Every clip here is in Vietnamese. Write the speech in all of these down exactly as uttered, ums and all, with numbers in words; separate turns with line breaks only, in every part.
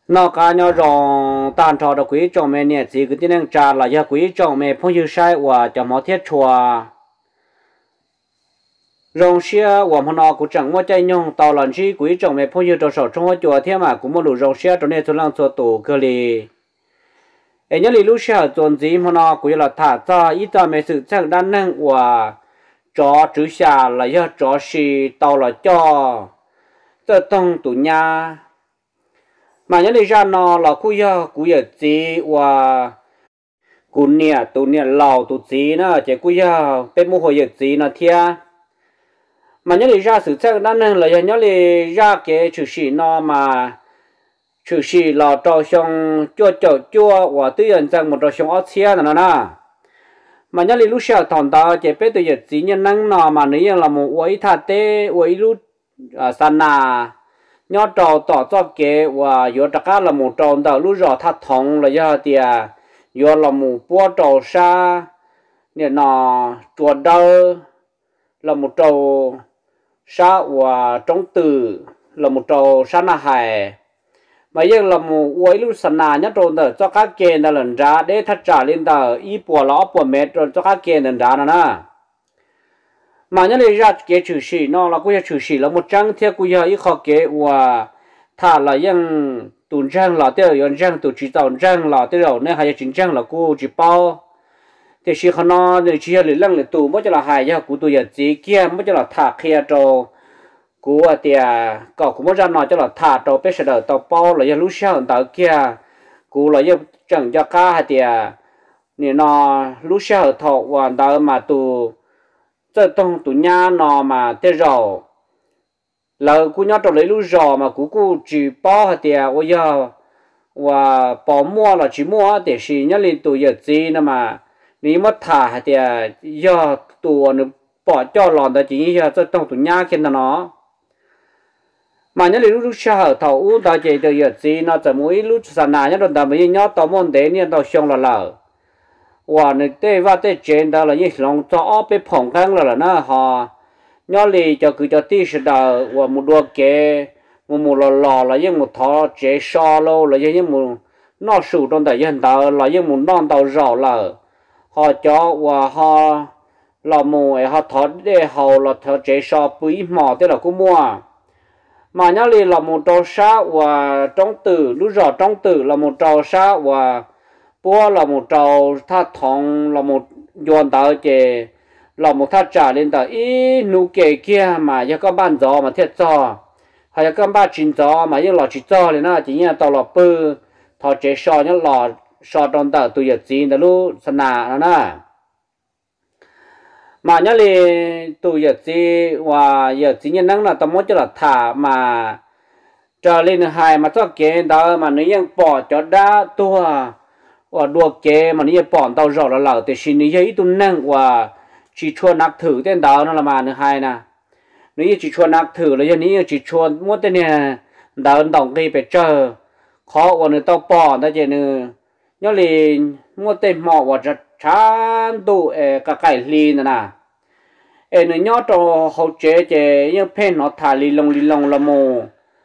nó cá nhau rong tan trò đó quý chồng mẹ nè chỉ cái tiếng năng trà là do quý chồng mẹ phong yêu sai và cho mỏ thiết chùa rong xia và mà nó cũng chẳng mua chạy nhung tàu lần chi quý chồng mẹ phong yêu trò sổ trong hoa chùa thế mà cũng mua đủ rong xia trong này tôi làm cho tổ cơ li em nhớ li lúc xia tuần gì mà nó cũng là thả ra ít ra mẹ sự chẳng đan năng và chó chữ xia là do chó xì tàu là cho tự tông tụ nhà mà nhớ ra nó là cú ya cú ya gì và cú nia tụ nia lào tụ gì nữa chỉ cú ya bên mua hồi gì nó thia mà nhớ ra sự chắc đó nên là nhớ ra cái chữ sĩ nó mà chữ sĩ là trò xong chua chua chua và tự nhiên rằng một trò xong ớt xia nữa nè mà nhớ lúc sau thằng ta chỉ biết tự nhiên gì nhân năng nó mà nếu là một quấy thà tê quấy lúc san na nhớ trò tỏ cho kế và yếu tất cả là một trò đầu lúc rõ thắt thòng là do tiề yếu là một búa trò sa nè nó chuột đau là một trò sa và trong từ là một trò sa na hài mà giờ là một quấy lúc san na nhớ trò đầu cho các kế là lần ra để thắt trả lên đầu ý bùa lõ bùa mệt rồi cho các kế lần ra nè mà nhớ lấy ra cái chữ sĩ nó là cái chữ sĩ là một trang theo cái ý khó cái và thà là những tuần trang là tiêu yon trang tu chỉ tàu trang là tiêu nên hay chính trang là cô chỉ bao thì chỉ khả nó thì chỉ là lăng là tu mới cho là hay ya cô tu ya chỉ kia mới cho là thà kia cho cô à thì cậu cũng mới ra nói cho là thà cho bé sẽ đỡ tàu bao là ya lúc sau tàu kia cô là ya chẳng cho cá thì nên nó lúc sau thọ và tàu mà tu这东东nhà nó mà thế rồi là cú nhớ trong lấy lúc rồi mà cú cú chỉ bao hạt tiền bây giờ và bỏ mua là chỉ mua để xí nhớ lên tụi giờ gì nữa mà nếu mất thả hạt tiền giờ tụi nó bỏ cho lòn đó chỉ giờ这东东nhà kia nó mà nhớ lên lúc sau thầu u đó chỉ tụi giờ gì nó chỉ mỗi lúc sáng nay nhớ đồng mới nhớ tao muốn để nên tao xong là lờ và nơi đây và đây trên đó là những lòng cho bé phong khang là nó họ nhớ li cho cứ cho tí sự đó và một đôi kế một một lò lò là những một thọ chế so lâu là những một nó sụt trong đại dân đó là những một non tàu rõ là họ cho và họ là một họ thọ để họ là thọ chế so quý mỏ tức là cũng mua mà nhớ li là một trò sa và trong tử lúc rõ trong tử là một trò sa và bố là một trâu thắt thòng là một yuan tàu chế là một thắt trả lên tàu ý nụ kề kia mà giờ các bạn gió mà thiết gió hay là các bạn chín gió mà giờ lò chỉ gió lên nó chỉ như tàu lò bự thọ chế sò nhá lò sò trong tàu tụi giờ chín tàu lu sân nà nó nè mà nhá li tụi giờ chín và giờ chín như năng là tao muốn cho là thả mà trở lên hai mà cho kế đó mà nếu như bỏ cho đá tua và đua kế mà nếu bỏ tàu rõ là lẩu thì xin nếu như tụi năng và chỉ cho nạp thử tên đó nó là mà nữa hai nè nếu như chỉ cho nạp thử là như nếu chỉ cho muốn tên này đó đồng cái phải chờ khó còn nữa tao bỏ ta chỉ nữa nhớ là muốn tên mỏ và rất chán tụ cả cái lì nữa nè em nữa nhớ cho hậu chế chế như pen nó thả lì lông lì lông là mồ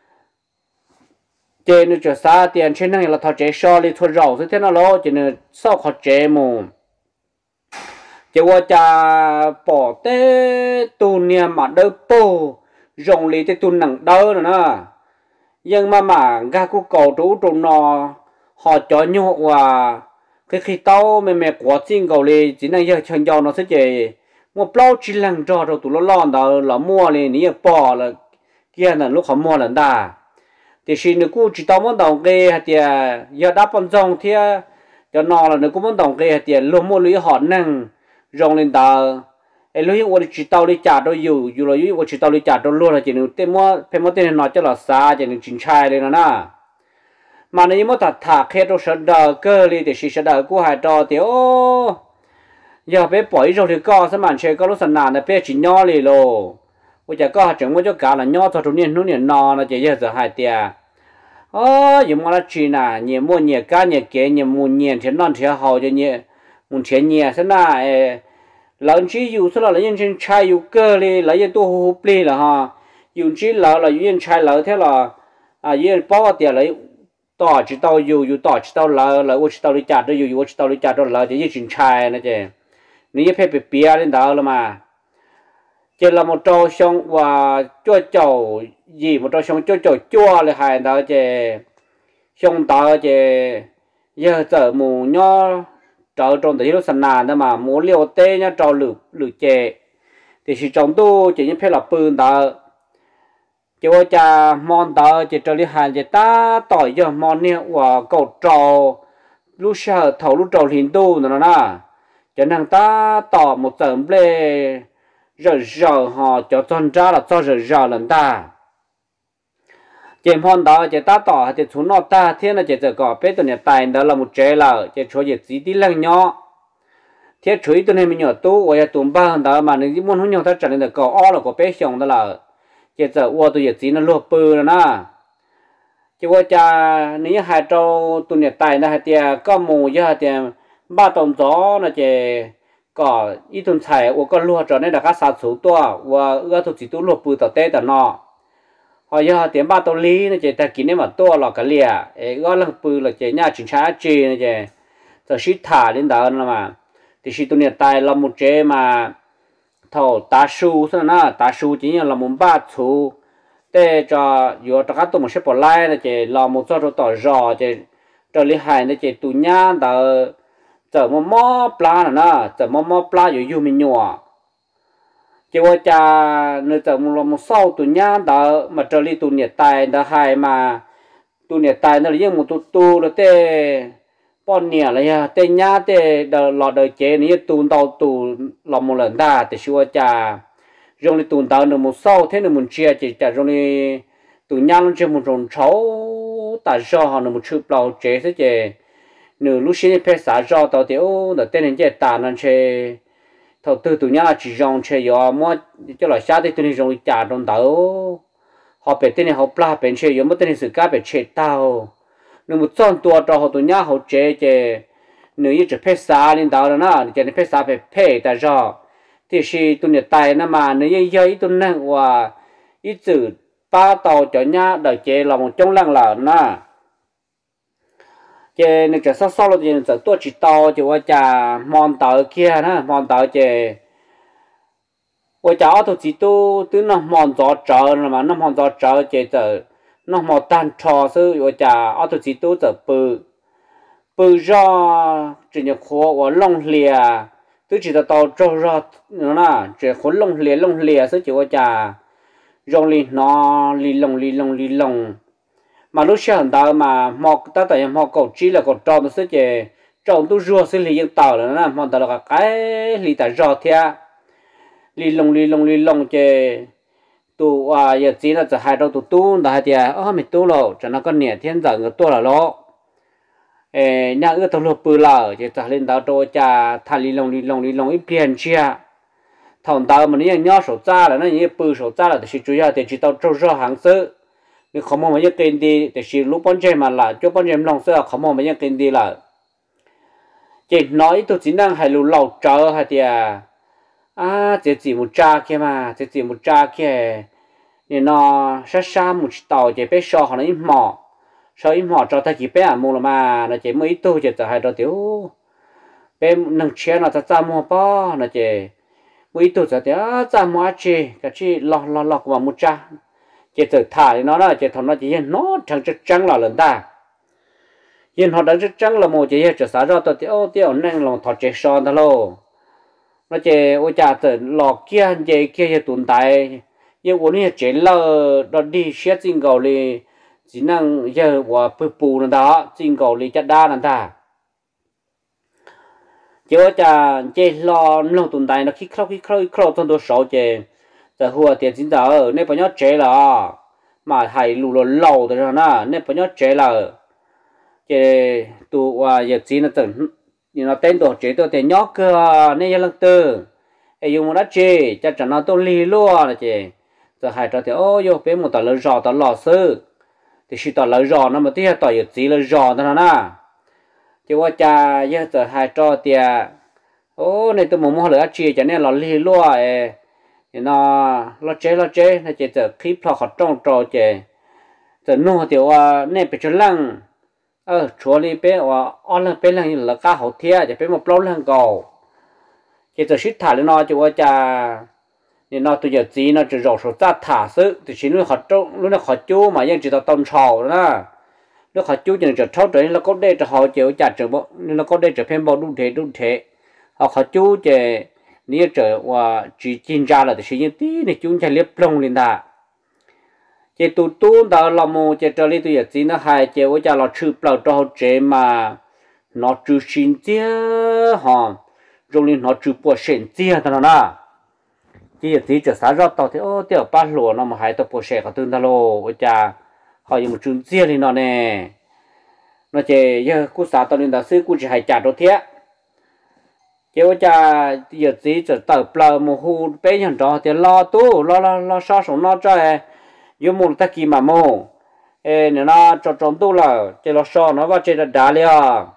chế nữa cho xa tiền trên này là thọ chế so lì thua rau thế nào lo chế nữa sau khó chế mồ chế qua cha bỏ té tu niệm mà đỡ po rong lì té tu nặng đỡ nữa nè nhưng mà mà ga của cầu trú trong nó họ cho nhọ và cái khi tao mẹ mẹ quá trình cầu lì chỉ là giờ chân giàu nó sẽ chế một bao chỉ lăng cho rồi tụ nó lon đó là mua lì ní bỏ là kia là lúc họ mua lần ta thì xin được cô chỉ tao muốn đồng cái thì giờ đáp bằng dòng thì cho nó là nó cũng muốn đồng cái thì luôn mua lưỡi họ năng rong lên tờ ấy lưỡi tôi chỉ tao đi trả đâu dù dù là tôi chỉ tao đi trả đâu luôn là chỉ được tên mua tên mua tên nó cho là xa chỉ được chính trai lên nó mà nếu mà thật thà khi tôi sợ đờ cơ đi thì sợ đờ cô hai trò thì ô giờ bé bỏ rồi thì co sao mà chơi có lúc sẵn nàn là bé chỉ nho lì lô bây giờ có chẳng muốn cho cả là nho thôi tụi niên nó niên nò là chỉ giờ hai tia ơ giờ mà là chỉ là nhiều mua nhiều cá nhiều kế nhiều mua nhiều thì non thì hậu cho nhiều muốn chơi nhiều thế nào lần chỉ dùng số là những trên chai dùng cơ đi lấy những tu hộp đi là ha dùng chỉ là là những chai lỡ thế là à những bao tiền lấy tỏ chỉ tao yêu yêu tỏ chỉ tao lỡ lỡ chỉ tao đi chặt đó yêu yêu chỉ tao đi chặt đó lỡ chỉ chuyện trai nữa chứ nếu phải bị bia lên đó là mà chỉ là một trâu xong và cho chậu gì một trâu xong cho chậu chua là hai đó chứ xong đó chứ giờ giờ mù nhó trâu trong đấy nó sẵn nàn đó mà muốn liều tê nhá trâu lử lử chè thì chỉ trong tu chỉ những phải là bươn đó chỉว่าจะมองตาจะจะลิหันจะตาต่อยจะมองเนี่ยว่าก็จอลูกชายเท่าลูกจอหินตู้นั่นน่ะจะนั่งตาต่อหมดเติมเปลรอรอฮะจะจนจ้าละจอรอรอลันตาเจมพอนตาจะตาต่อจะชุนนอตาเทียนจะจะก่อเป็ดตัวเนี่ยตายเดินละมุเจละจะช่วยจะจีดีลังเนาะเทียช่วยตัวเนี่ยมีเนาะตู้ว่าจะตุ่มบ้านตามาในที่มันหุ่นยนต์ถ้าจัดเลยก็อ้อละก็เป็ดชงนั่นละchỉ giờ qua tôi giờ chỉ nó lúa bự rồi na chỉ qua cha nếu hai trâu tôi nhặt tài na hai tia có mù với hai tia ba tông gió nó chỉ có ít tuần xài qua có lúa cho nên là các sản xuất to và ưa thuộc chỉ tôi lúa bự tao tê tao nọ họ với hai tia ba tông lý nó chỉ ta kín nếu mà to là cái lìa ưa là bự là chỉ nhà chính xác chỉ nó chỉ giờ xịt thả lên đó mà thì xịt tôi nhặt tài là một chế mà thầu tá su thế nào tá su chỉ là một ba su để cho vừa cho các tụi mình sẽ bỏ lại là chỉ là một số tỏi giò chỉ cho lý hải là chỉ tụi nhá đỡ chở một mỏ pla nữa chở một mỏ plaอยู่อยู่mình nhỏ chỉว่าจะnơi chở một một sau tụi nhá đỡ mà cho lý tụi nhiệt tài đỡ hải mà tụi nhiệt tài nó là những một tụi tu là thế bọn nhẹ là ya tên nhá tên đờ lọ đời chế này tuôn tàu tù lọ một lần ta để xua cha dùng đi tuôn tàu được một sau thế được một chia chỉ trả dùng đi tuôn nhá luôn chưa một rồng cháu ta do họ được một chụp lọ chế thế chế nửa lúc xí phải xả do tàu thì ô đợt tên này chế ta nên chế thầu tư tuôn nhá chỉ dùng chế yo mua cho là xả thì tuôn này dùng đi trả trong tàu họ phải tên này họ pla bên chế yo mất tên này sự cá phải chế tàu nếu một chọn tua cho họ tụi nhá họ chế chế nếu như chỉ phê xa lên đó nó chỉ nên phê xa phải phê tại do thì khi tụi nhật tài nó mà nếu như giấy tụi năng và ít chữ ba tàu cho nhá đợi chế là một trong lăng là nó chế nếu chỉ sau sau là chỉ chỉ tua chỉ tàu chỉ qua chả mòn tàu kia nó mòn tàu chế qua chả tụi chỉ tu tụi nó mòn gió trở mà nó mòn gió trở chế từ nó mò tan trò sư rồi chả ở tụi chị tôi giờ bự bự ra chỉ nhớ khó và lông lìa tôi chỉ là tàu trâu ra nữa nè chỉ khó lông lìa lông lìa sư chỉ có chả rong lì nó lì lông lì lông lì lông mà lúc sáng đó mà mò ta tại mò cầu chỉ là cầu trâu nó sư chỉ trâu tôi rùa sư lì những tàu nữa nè mò tàu là cái lì tại rò thea lì lông lì lông lì lông chỉ tu à giờ chỉ là chỉ hai đầu tu tu là hai tia ờ mình tu rồi cho nó có nhẹ thiên giờ người tu là lo ê nhà ưa tàu lụp bự lờ chỉ trả lên tàu trôi cha thà lì lông lì lông lì lông ít tiền chia thằng tàu mà nó nhỏ sổ cha là nó như bự sổ cha là thì chủ yếu thì chỉ tàu trâu rau hàng sơ nếu không mong mấy cái đi thì chỉ lúc bán chơi mà là cho bán chơi lòng sơ không mong mấy cái đi là chỉ nói tôi chỉ đang hay lù lầu chờ hai tia à chỉ chỉ một cha kia mà chỉ chỉ một cha kia nên nó sát sát một tàu chỉ bé sò họ nó ít mỏ sò ít mỏ cho thay chỉ bé à mua là mà nó chỉ mấy tu chỉ cho hai đôi tiểu bé nâng chia nó ta mua bao nó chỉ mấy tu cho tiểu ta mua chi cái chi lọ lọ lọ của một cha chỉ tự thả nó là chỉ thằng nó chỉ nó chẳng chắc chắn là lần ta nhưng họ đã chắc chắn là một chỉ cho xả ra tôi tiểu tiểu nên là thọ chỉ sò đó luôn nó chỉ ôi cha tự lọ kia chỉ kia chỉ tồn tại nhưng ôn này chỉ là đó đi xét chính cầu li chỉ năng giờ và bù bù nó đó chính cầu li chất đa nó ta chỉ ôi cha chỉ lo nó tồn tại nó khi khâu khi khâu khâu trong đồ sổ chỉ giờ hùa tiền chính giờ nên phải nhớ chỉ là mà hay lù lù lâu rồi na nên phải nhớ chỉ là chỉ tụ và giờ chỉ nó từng nhưng nó tên tổ chế tôi tên nhóc cơ nên lần tư ấy dùng một đất chế chắc chắn nó tôi lì luôn là chế giờ hai trò thì ô yo bé một tờ lợn giò tờ lò sư thì chỉ tờ lợn giò nó mà tiếc tờ giờ chỉ lợn giò đó na chứ qua cha giờ giờ hai trò thì ô này tôi muốn mua lợn chế cho nên là lì luôn ấy thì nó nó chế nó chế nó chế giờ clip họ họ trong trò chế giờ nô thì qua nên phải cho lăng ờ chúa đi bé và on là bé là là cá hậu thia thì bé một lâu lần cầu chỉ giờ shit thả lên nó chú cha thì nó tôi giờ gì nó chỉ rổ số ta thả sự thì chỉ nó khó trông nó khó chú mà nhưng chỉ tao tông trầu đó nó khó chú chỉ cho tháo tới nó có đây cho họ chịu chặt trở bộ nó có đây trở thêm bao đúng thế đúng thế họ khó chú chỉ nếu trở và chỉ chuyên gia là thì chỉ những tí này chúng ta liếp lông lên ta chỉ tụ tụ đó là một chỉ trở lại tôi giờ gì nó hay chỉ với cha là chụp vào cho chế mà nó chụp xin chia hả rồi lên nó chụp bộ xin chia thằng nào chỉ chỉ cho sáng ra tao thì ô tiểu ba lúa nó mà hai tao bộ xin có tương ta lô với cha họ dùng một chừng chia lên nó nè nó chỉ giờ cú sáng tao lên đó sư cú chỉ hay trả đồ thiệt chỉ với cha giờ chỉ cho tao bờ một hồ bé nhận đó thì lo tu lo lo lo sao sống nó cho dùng một ta kỳ mà mồ ê nếu nó cho trống tu là chỉ lo sao nó vào chỉ là đá liền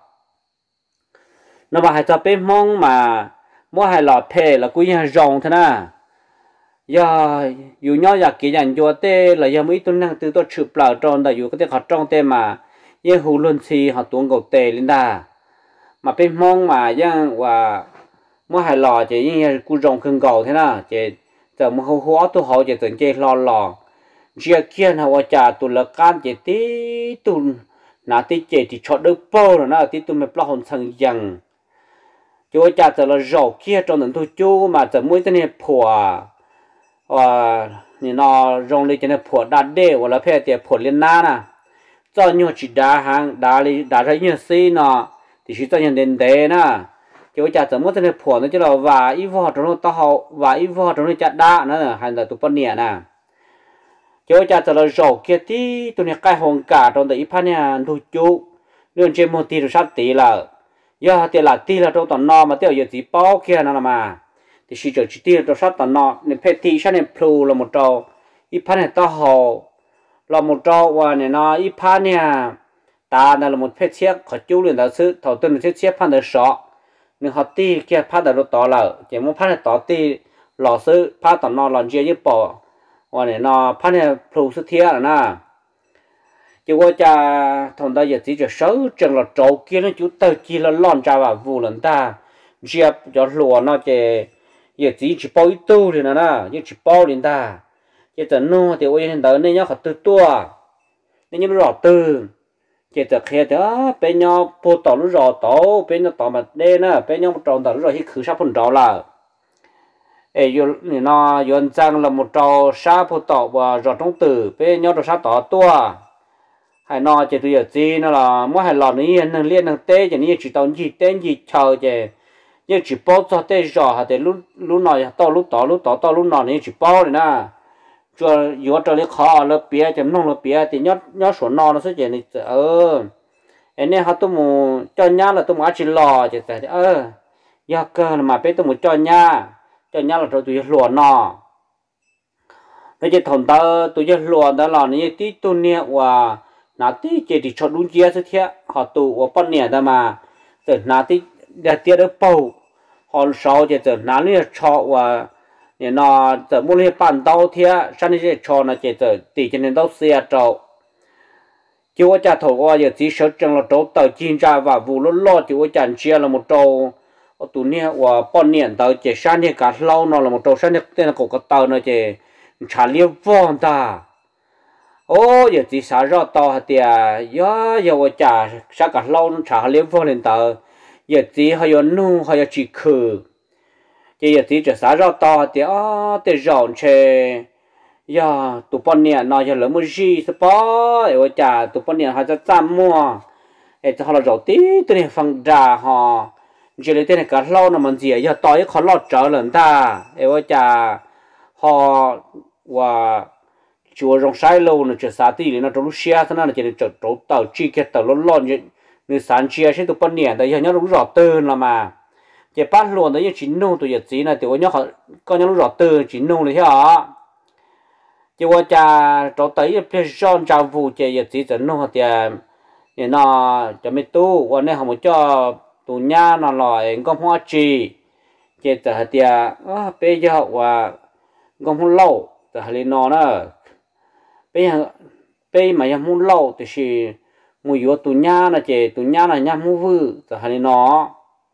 nó mà hay cho bé mong mà mua hay lọt thề là quý nhà rồng thế nào giờ dù nhau giờ kỹ nhận cho tê là giờ mấy tuần năng từ tôi chụp lại tròn là dù có thể họ trong tê mà giờ hồ luân xì họ tuôn cầu tê lên đà mà bên mong mà giờ và mua hay lò chỉ như cú rồng khưng cầu thế nào chỉ giờ mà hồ hồ tôi họ chỉ tưởng chơi lò lò giờ kia nàoว่าจ่าตุลการchỉ tíตุนนาที่เจที่ชดดูโป้นะที่ตุนไม่ปลอดสังยังจะว่าจ่าจะละรอkia trongนั้นทุกจูมาจะมุ่งตัวเนี่ยผัวว่านี่นอโรงเรียนเนี่ยผัวดัดเดว่าละเพื่อเดี๋ยวผัวเรียนน้านะเจ้าเนี่ยจีดาหางดาลีดาใช้เนี่ยซีเนาะที่ชื่อเจ้าเนี่ยเด่นเดนะจะว่าจ่าจะมุ่งตัวเนี่ยผัวนั่นจะเราว่าอีวอตรงนั้นต้องเขาว่าอีวอตรงนี้จัดด่านะหันแต่ตัวปนเนี่ยนะcho cha cho là rổ kia tí tụi này cái hồng cả trong đấy phát nhà thu chú liên trên một tí rồi sát tí là giờ thì là tí là trong tận nọ mà tiêu giờ chỉ bao kia nó mà thì chỉ chỉ tí là trong sát tận nọ nên phê tí sát nên plu là một trâu ít phát này to hồ là một trâu và này nó ít phát nhà ta là một phê chiếc họ chú liền đạo sư thầu tuần chiếc chiếc phát được sọ nên họ tí kia phát được to là chỉ muốn phát này to tí lò sư phát tận nọ làm gì như bỏวันนี้nó phát hiện phù xuất thiết là na chỉ qua cha thằng ta giờ chỉ cho sáu chân là trâu kia nó chú tao kia là lon ra vào vụ lần ta dẹp cho lúa nó chỉ giờ chỉ chỉ bao ít tu thì na giờ chỉ bao đến ta giờ tận nó thì ôi hiện tại nên nhớ khát từ tua nên nhớ rõ từ giờ từ khi đó bên nhau po tàu nó rõ tàu bên nhau tàu mặt đen á bên nhau tròn tàu nó rõ hết khử sắp phần rõ là ê yo nó yon trang là một trò sa phụ tọ và rõ trong tử bên nhau trò sa tọ tua hay nó chỉ tôi giờ gì nó là mỗi hai lò này năng liên năng tê chỉ như chỉ tao gì tên gì chờ chỉ như chỉ bao cho tê rõ hay để lúc lúc nào tao lúc tọ lúc tọ tao lúc nào này chỉ bao này nè cho yo trò lấy khó là bia chấm nông là bia thì nhót nhót số nọ nó sẽ chỉ này ờ anh này họ tôi muốn cho nhá là tôi muốn chỉ lò chỉ tại ờ do cơ mà bé tôi muốn cho nhá cho nhau là tụi lúa nọ, bây giờ thằng ta tụi lúa đó là những tí tu niệm và nãy tí chỉ thì cho đúng chia thế họ tụ và bao nhiêu đó mà từ nãy tí để tiết được bao họ sau thì từ nãy là cho và nhà nó từ mua lên bàn tàu thế sau này thì cho nó chỉ từ tỷ cho nên đâu xe trâu chú ở nhà thầu qua giờ chỉ sợ rằng là trâu tàu chuyên gia và vụ lót lót chú ở nhà chia là một trâu ở tụi nia và bọn niệm tàu chỉ sang nia cả lâu nó là một trâu sang nia tên là cổ cái tàu nó chỉ trả liêu vòn ta ô giờ chỉ xả ra tàu hả tiệt giờ giờ vợ trả sang cả lâu nó trả liêu vòn lên tàu giờ chỉ hay giờ nu hay giờ chỉ khử chỉ giờ chỉ chỉ xả ra tàu hả tiệt à tiệt rộng chê giờ tụi bọn niệm nó giờ lấy một gì sao bỏ vợ trả tụi bọn niệm hayจะจำมั่วไอ้จะเขาเรารtíตัวนี้ฟังด่าฮะchỉ lấy tên này cả lâu nó mình gì giờ tối khó lọt trở lần ta em ơi cha họ và chùa rong sai lâu nó chỉ xa tí nó trong xe thế nào là chỉ để trở trốn tàu chi cái tàu lon lon như như sáng chia sẽ tụi bên nhẹ tại giờ nhớ lúc rõ tư là mà chỉ bắt luôn đấy như chín nô tụi giờ gì này tụi nhớ họ có nhớ lúc rõ tư chín nô này hả chỉ qua cha trốn tới phía son trào vụ chỉ giờ gì giờ nô thì thì nó cho mấy tu qua đây họ muốn cho tụi nhà nó lại công hoa trì chỉ từ hạt tiệt à bây giờ và công hoa lâu từ hạt nó nữa bây giờ bây mà em muốn lâu thì mùi yếu tụ nhá là chế tụ nhá là nhá mua vư giờ hay nó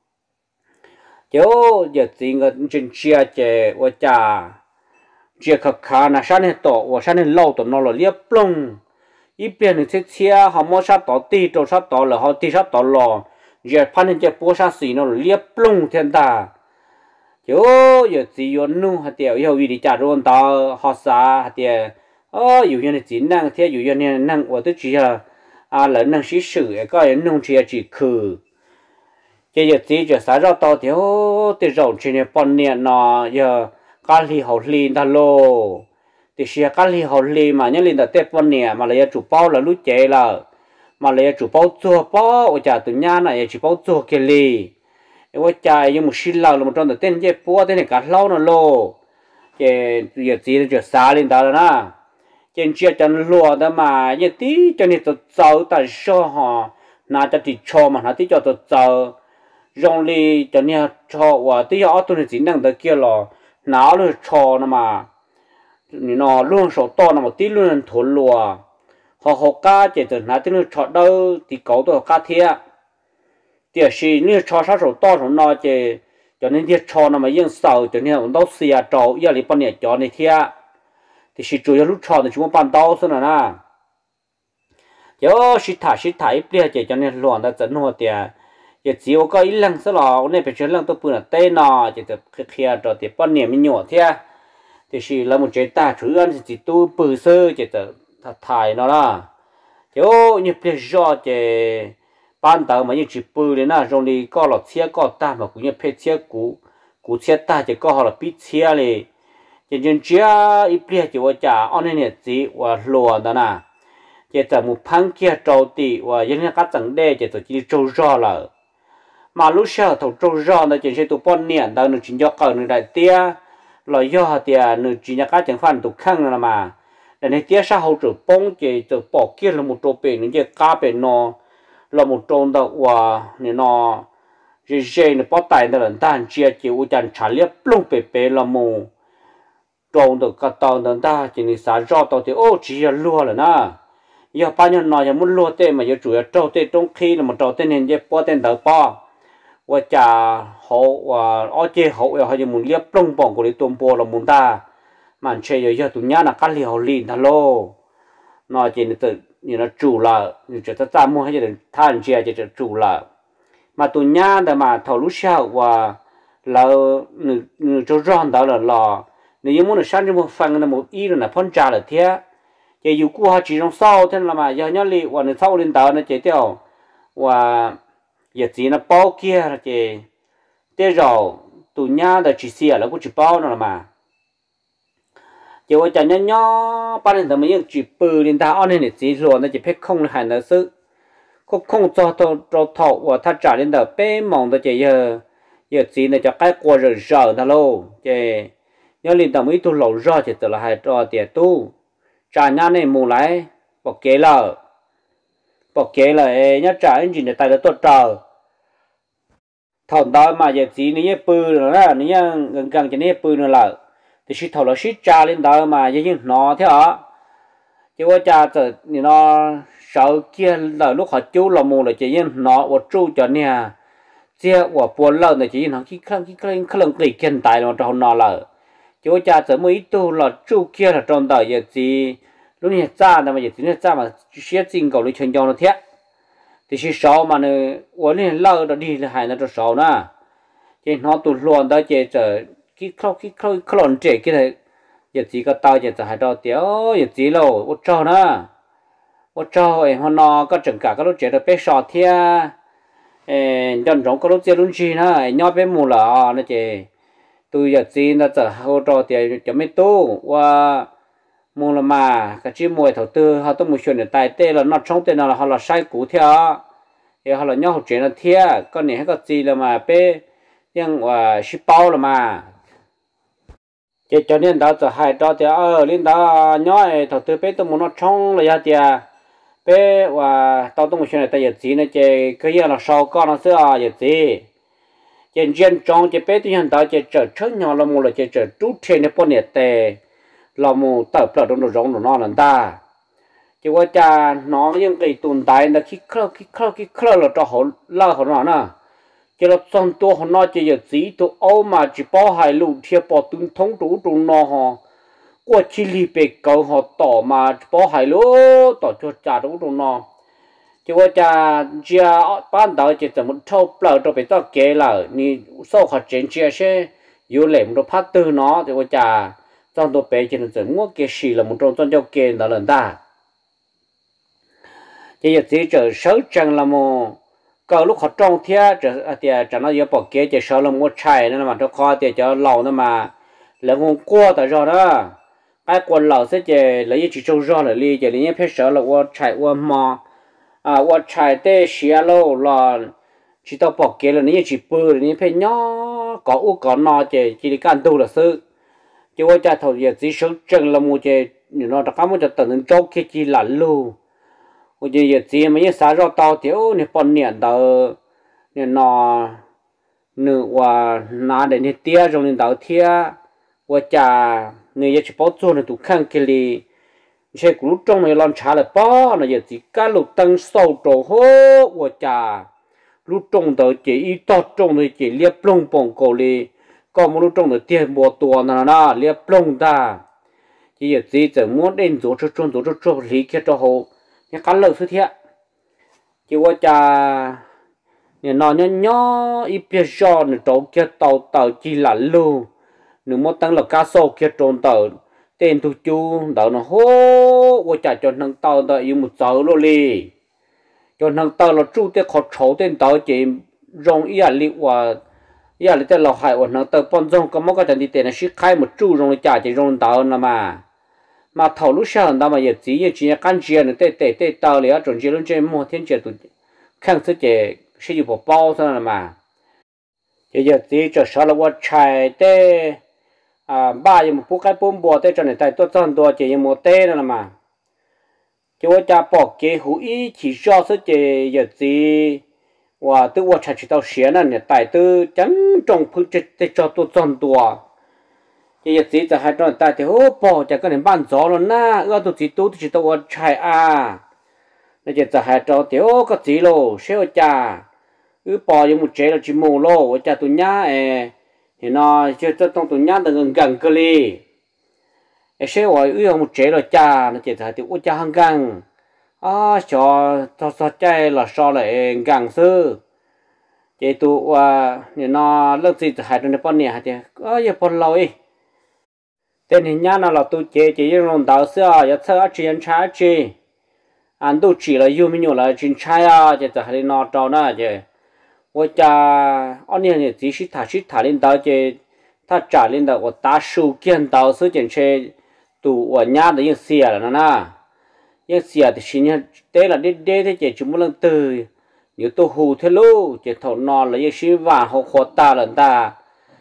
chỗ giờ gì người trên chia chế và cha chia khắc khá là sáng nay tổ và sáng nay lâu tổ nó là liếp plong ít biển thì thiết chia họ mua sát tổ ti tổ sát tổ là họ ti sát tổ lò giờ phan nên chế bố sát xì nó là liếp plong thiên ta chỗ giờ gì yếu nu hạt tiêu yếu vì đi trả luôn tao họ xa hạt tiêu ơ yếu như này chỉ năng thế yếu như này năng và tôi chỉ là à lớn năng sĩ sử cái cái nông chỉ chỉ khử cái giờ tí giờ sáng ra tao thì ô thì rộng trên này bọn nè nó giờ cá li hậu li ta lô thì xia cá li hậu li mà nhớ lên là tết bọn nè mà lấy chủ bao là lúc chế là mà lấy chủ bao chua bao ở chả từ nhà này chỉ bao chua cái li ở chả như một xí lâu là một trong the tên cái búa tên này cá lâu nó lô cái giờ tí giờ sáng lên ta là trên chia chân lúa đó mà như tí cho nên tôi giàu tại sao họ nào cho thì cho mà nó tí cho tôi giàu rong li cho nên cho và tí ở tôi chỉ năng được kia là nào là cho nó mà nó luôn số to nó một tí luôn thốn lúa họ học cá chỉ từ nào tí nó cho đâu thì cậu tôi học cá thiệt thì khi nếu cho sao số to số nó chỉ cho nên thiệt cho nó mà yên sầu cho nên nó xìa trâu giờ đi bao nhiêu cho nên thiệt thì chỉ chủ yếu lúc chọn thì chúng ta bàn đau thôi nè, giờ chỉ thả chỉ thả ít bia chỉ cho nên luồn đã dẫn hoa tiền, giờ chỉ có ít lần sau đó nên phải chơi lần tôi bữa là tây nọ chỉ được kia rồi thì bao nhiêu mình nhỏ thế, thì chỉ là một chế ta chủ yếu chỉ tu bự sơ chỉ được thải nó là, giờ như bia giò chỉ ban đầu mà như chỉ bự lên na rồi đi có lọt chia có ta mà cũng như phê chia cũ cũ chia ta chỉ có họ là biết chia liền chỉ nhân chia ít bia chỉว่าจะอันนี้เนี่ยจีว่าลัวนั่นน่ะจะจะมุพังเกียโจตีว่ายังไงก็จังได้จะตัวจีโจรอเลยมาลูกเชื่อถูกโจรอนะจะใช้ตัวป้อนเนี่ยดาวหนึ่งจินยอกเกินหนึ่งได้เตี้ยลอยย่อเตี้ยหนึ่งจินยากจังฟันถูกข้างนั่นมาแต่ในเตี้ยซาเขาจะป้องจะจะปอกเกียร์ละมุดโจเป็นหนึ่งจะก้าเป็นนอละมุดโจนตัวว่าเนี่ยนอจะใช้เนี่ยป้อตายนั่นแหละด้านเชียจิวจันฉาเลียปลุ้งเปเปละมูtrồng được cả tàu đơn ta chỉ nên xả rõ tàu thì ô chỉ là lúa là na giờ bao nhiêu nói giờ muốn lúa tên mà giờ chủ yếu trâu tên trong khi là một trâu tên hiện giờ bao tên đầu bao và chả hậu và ở trên hậu là họ giờ muốn liếp lông bỏng của đi tôm bò là muốn ta mà chơi giờ giờ tụi nhá là cắt liều lìn thà lô nói chỉ là tự như là chủ là như chỉ ta ta mua hay là than chia chỉ là chủ là mà tụi nhá là mà thầu lúc sau và là nửa nửa cho ròn đó là lò nếu muốn là sáng cho một phần là một ý là phân trà là thế, chỉ dù qua chỉ trong sau thế là mà giờ nhớ li và nó sau lên tàu nó chỉ theo và giờ chỉ là bao kia là chỉ thế rồi tụi nhà là chỉ xia là cũng chỉ bao nữa mà chỉว่าจะnhỏ nhỏ ba đến tầm mấy chỉ bự lên tàu anh này chỉ rồi nó chỉ phép không là hành là sự không không cho cho cho thọ và thắt trả lên tàu bé mỏng đó chỉ giờ giờ chỉ là cho cái qua rồi rồi đó luôn chỉ nhớ liền tầm ý tu lẩu ra thì tự là hai trò tiền tu trả nhà này mù lại bỏ kế là bỏ kế là nhớ trả anh chỉ để tài là tốt trời thằng đó mà giờ chỉ ní bự nữa là ní gần gần chỉ ní bự nữa là thì chỉ thầu là chỉ trả lên đó mà giờ những nó thế hả chứ qua trả tự nó sợ kia là lúc họ chú là mù là chỉ những nó và chú cho nè chứ và buồn lâu là chỉ nó khi khăn khi khăn khăn cái kiện tài mà trong nó là chú cha giờ mới tu là chú kia là trong đời giờ gì lúc này cha mà giờ gì nữa cha mà xét chính cầu đi chuyên cho nó thiết thì chỉ sáu mà nữa uống lên lâu đó đi là hai nó cho sáu nè chỉ nó tu luôn đó chỉ giờ cái khâu cái khâu khâu trẻ cái này giờ gì có tao giờ hai đôi tiểu giờ gì lâu ô trâu nè ô trâu ấy họ nó có整cả các lúc trẻ được bé sọt thia dân trong các lúc chơi luôn chi nè nhau bé mù là nó chỉ tôi giờ xin là trở hỗ trợ tiền cho mấy tu và mua là mà cái chi mua đầu tư họ tôi mua chuyện để tài tê là nó trong tiền là họ là sai cũ theo thì họ là nhau học chuyện là theo con này hay có gì là mà bé nhưng và ship bao là mà chỉ cho nên đó giờ hai đó thì ở lên đó nhói đầu tư bé tôi muốn nó trong là gì à bé và tao tôi mua chuyện để tài giờ gì này chỉ cái gì là sau con nó sẽ à giờ gì trên trên trong chế bé thì hiện tại chế trở trước nhỏ là một là chế trở trút trên cái bọn nhiệt tệ là một tập là trong đồ rong đồ non là ta chỉ qua cha nó những cái tồn tại là khi khờ khi khờ khi khờ là cho họ la họ nó nè chỉ là trongตัวhọ nói chỉ là chỉตัวô mà chỉ bảo hai lũ thiệp bảo tuân thống đủ đủ nó họ qua chỉ li bề cầu họ tỏ mà bảo hai lũ tỏ cho cha đủ đủ nó chỉ qua cha chia ban đầu chỉ怎么抽不了就被到给了你sau họ chuyển chia sẽ有lệ một phát từ nó thì qua cha trongตัวbé chỉ là怎么给洗了một trong trong cho给đó là ta chỉ là chỉ chờ sáu trăm là một có lúc họ trồng thia chờ thì chờ nó giờ bỏ kế chỉ sáu là một chai nên mà cho kho thì cho lẩu nó mà là ngon qua tại rồi đó cái quần lẩu sẽ chỉ lấy chỉ trâu rồi là li chỉ lấy những phép sáu là qua chai qua mò à qua chai để xía lâu là chỉ tao bỏ kế là những chỉ bự những phép nhỏ có u có nọ chỉ chỉ đi can tu là sự chỉ qua cha thầu giờ chỉ sáu trăm là một chỉ nó đã có một tờ nên trâu kia chỉ là luôn我就也只么啥绕到掉你半年到你拿你我拿的你爹让你到天我家你也去包做你都看给你这古种的乱查了包那也只干路灯烧着好我家路种的这一道种的这裂崩崩够哩ก็ไม่รู้ตรงไหนเตี้ยบัวตัวนั่นนะเรียบปลงตาที่จะจีจะม้วนเด่นตัวชุดชุดตัวชุดชุดหลีกแค่ตัวหูcái cán lợn thứ thiệt chỉ qua cha nhà nó nhỏ nhỏ ít biết cho nữa trâu kia tàu tàu chỉ là luôn nữa một tăng là cá sấu kia trốn tàu tên thu chu tàu nó hô qua cha cho thằng tàu tàu yêu một giờ luôn đi cho thằng tàu là chú tên khó trâu tên tàu chỉ rong ý à liệu và ý à liệu tên là hại và thằng tàu bọn rong có mấy cái trận đi tên là ship khai một chú rong cha chỉ rong tàu là mà mà thầu lúc sau đó mà giờ chỉ giờ chỉ căn chia nữa tê tê tê tao liền chuẩn chỉ luôn trên mua thiên chế tụi khang sức chế sử dụng bộ bao thôi mà giờ giờ chỉ cho sau là qua chạy tê à ba giờ một phút cái bốn bò tê cho này tại tôi chọn đồ chỉ một tê nữa mà cho qua cha bỏ cái hũ ý chỉ cho sức chế giờ chỉ và tôi qua chạy chỉ tao xé nữa tại tôi chẳng trồng phước chế cho tôi chọn đồ chỉ chỉจะให้ตอนตายที่โอ้ปอจะก็ในบ้านจอแล้วนะเออตัวจีตู้ที่ตัวชายอ่ะนี่จะจะให้ตอนที่โอ้ก็จีโลเชี่ยวจ่าเออปอยังมุดเจแล้วจีโมโลว่าจะตัวนี้เอเห็นเนาะจะจะต้องตัวนี้ต้องเงินกันก็เลยเอเชี่ยวว่าเออมุดเจแล้วจ่านี่จะให้ที่โอ้จ่าหังกันอ่าชอทอสใจละชอเลยกันซื้อเจตัวว่าเนี่ยเนาะเรื่องจีจะให้ตอนในปอนเนี่ยฮะเจ้ก็อย่าปอนเราเอtên hình nhá nào là tôi chế chế những lòng đào xưa ya thơ chuyện trái chế anh tôi chỉ là yêu mình nhiều là chuyện trái à chếจะให้นอtrâu na chế 我家安年呢只是他是他领导chế他trả领导我打手见到时间车都我nhà的用写了那用写的是呢对了对对的chế chúng mình từ nhiều tôi hù thế lô chế thầu nọ là những sự vàng họ khó ta lần ta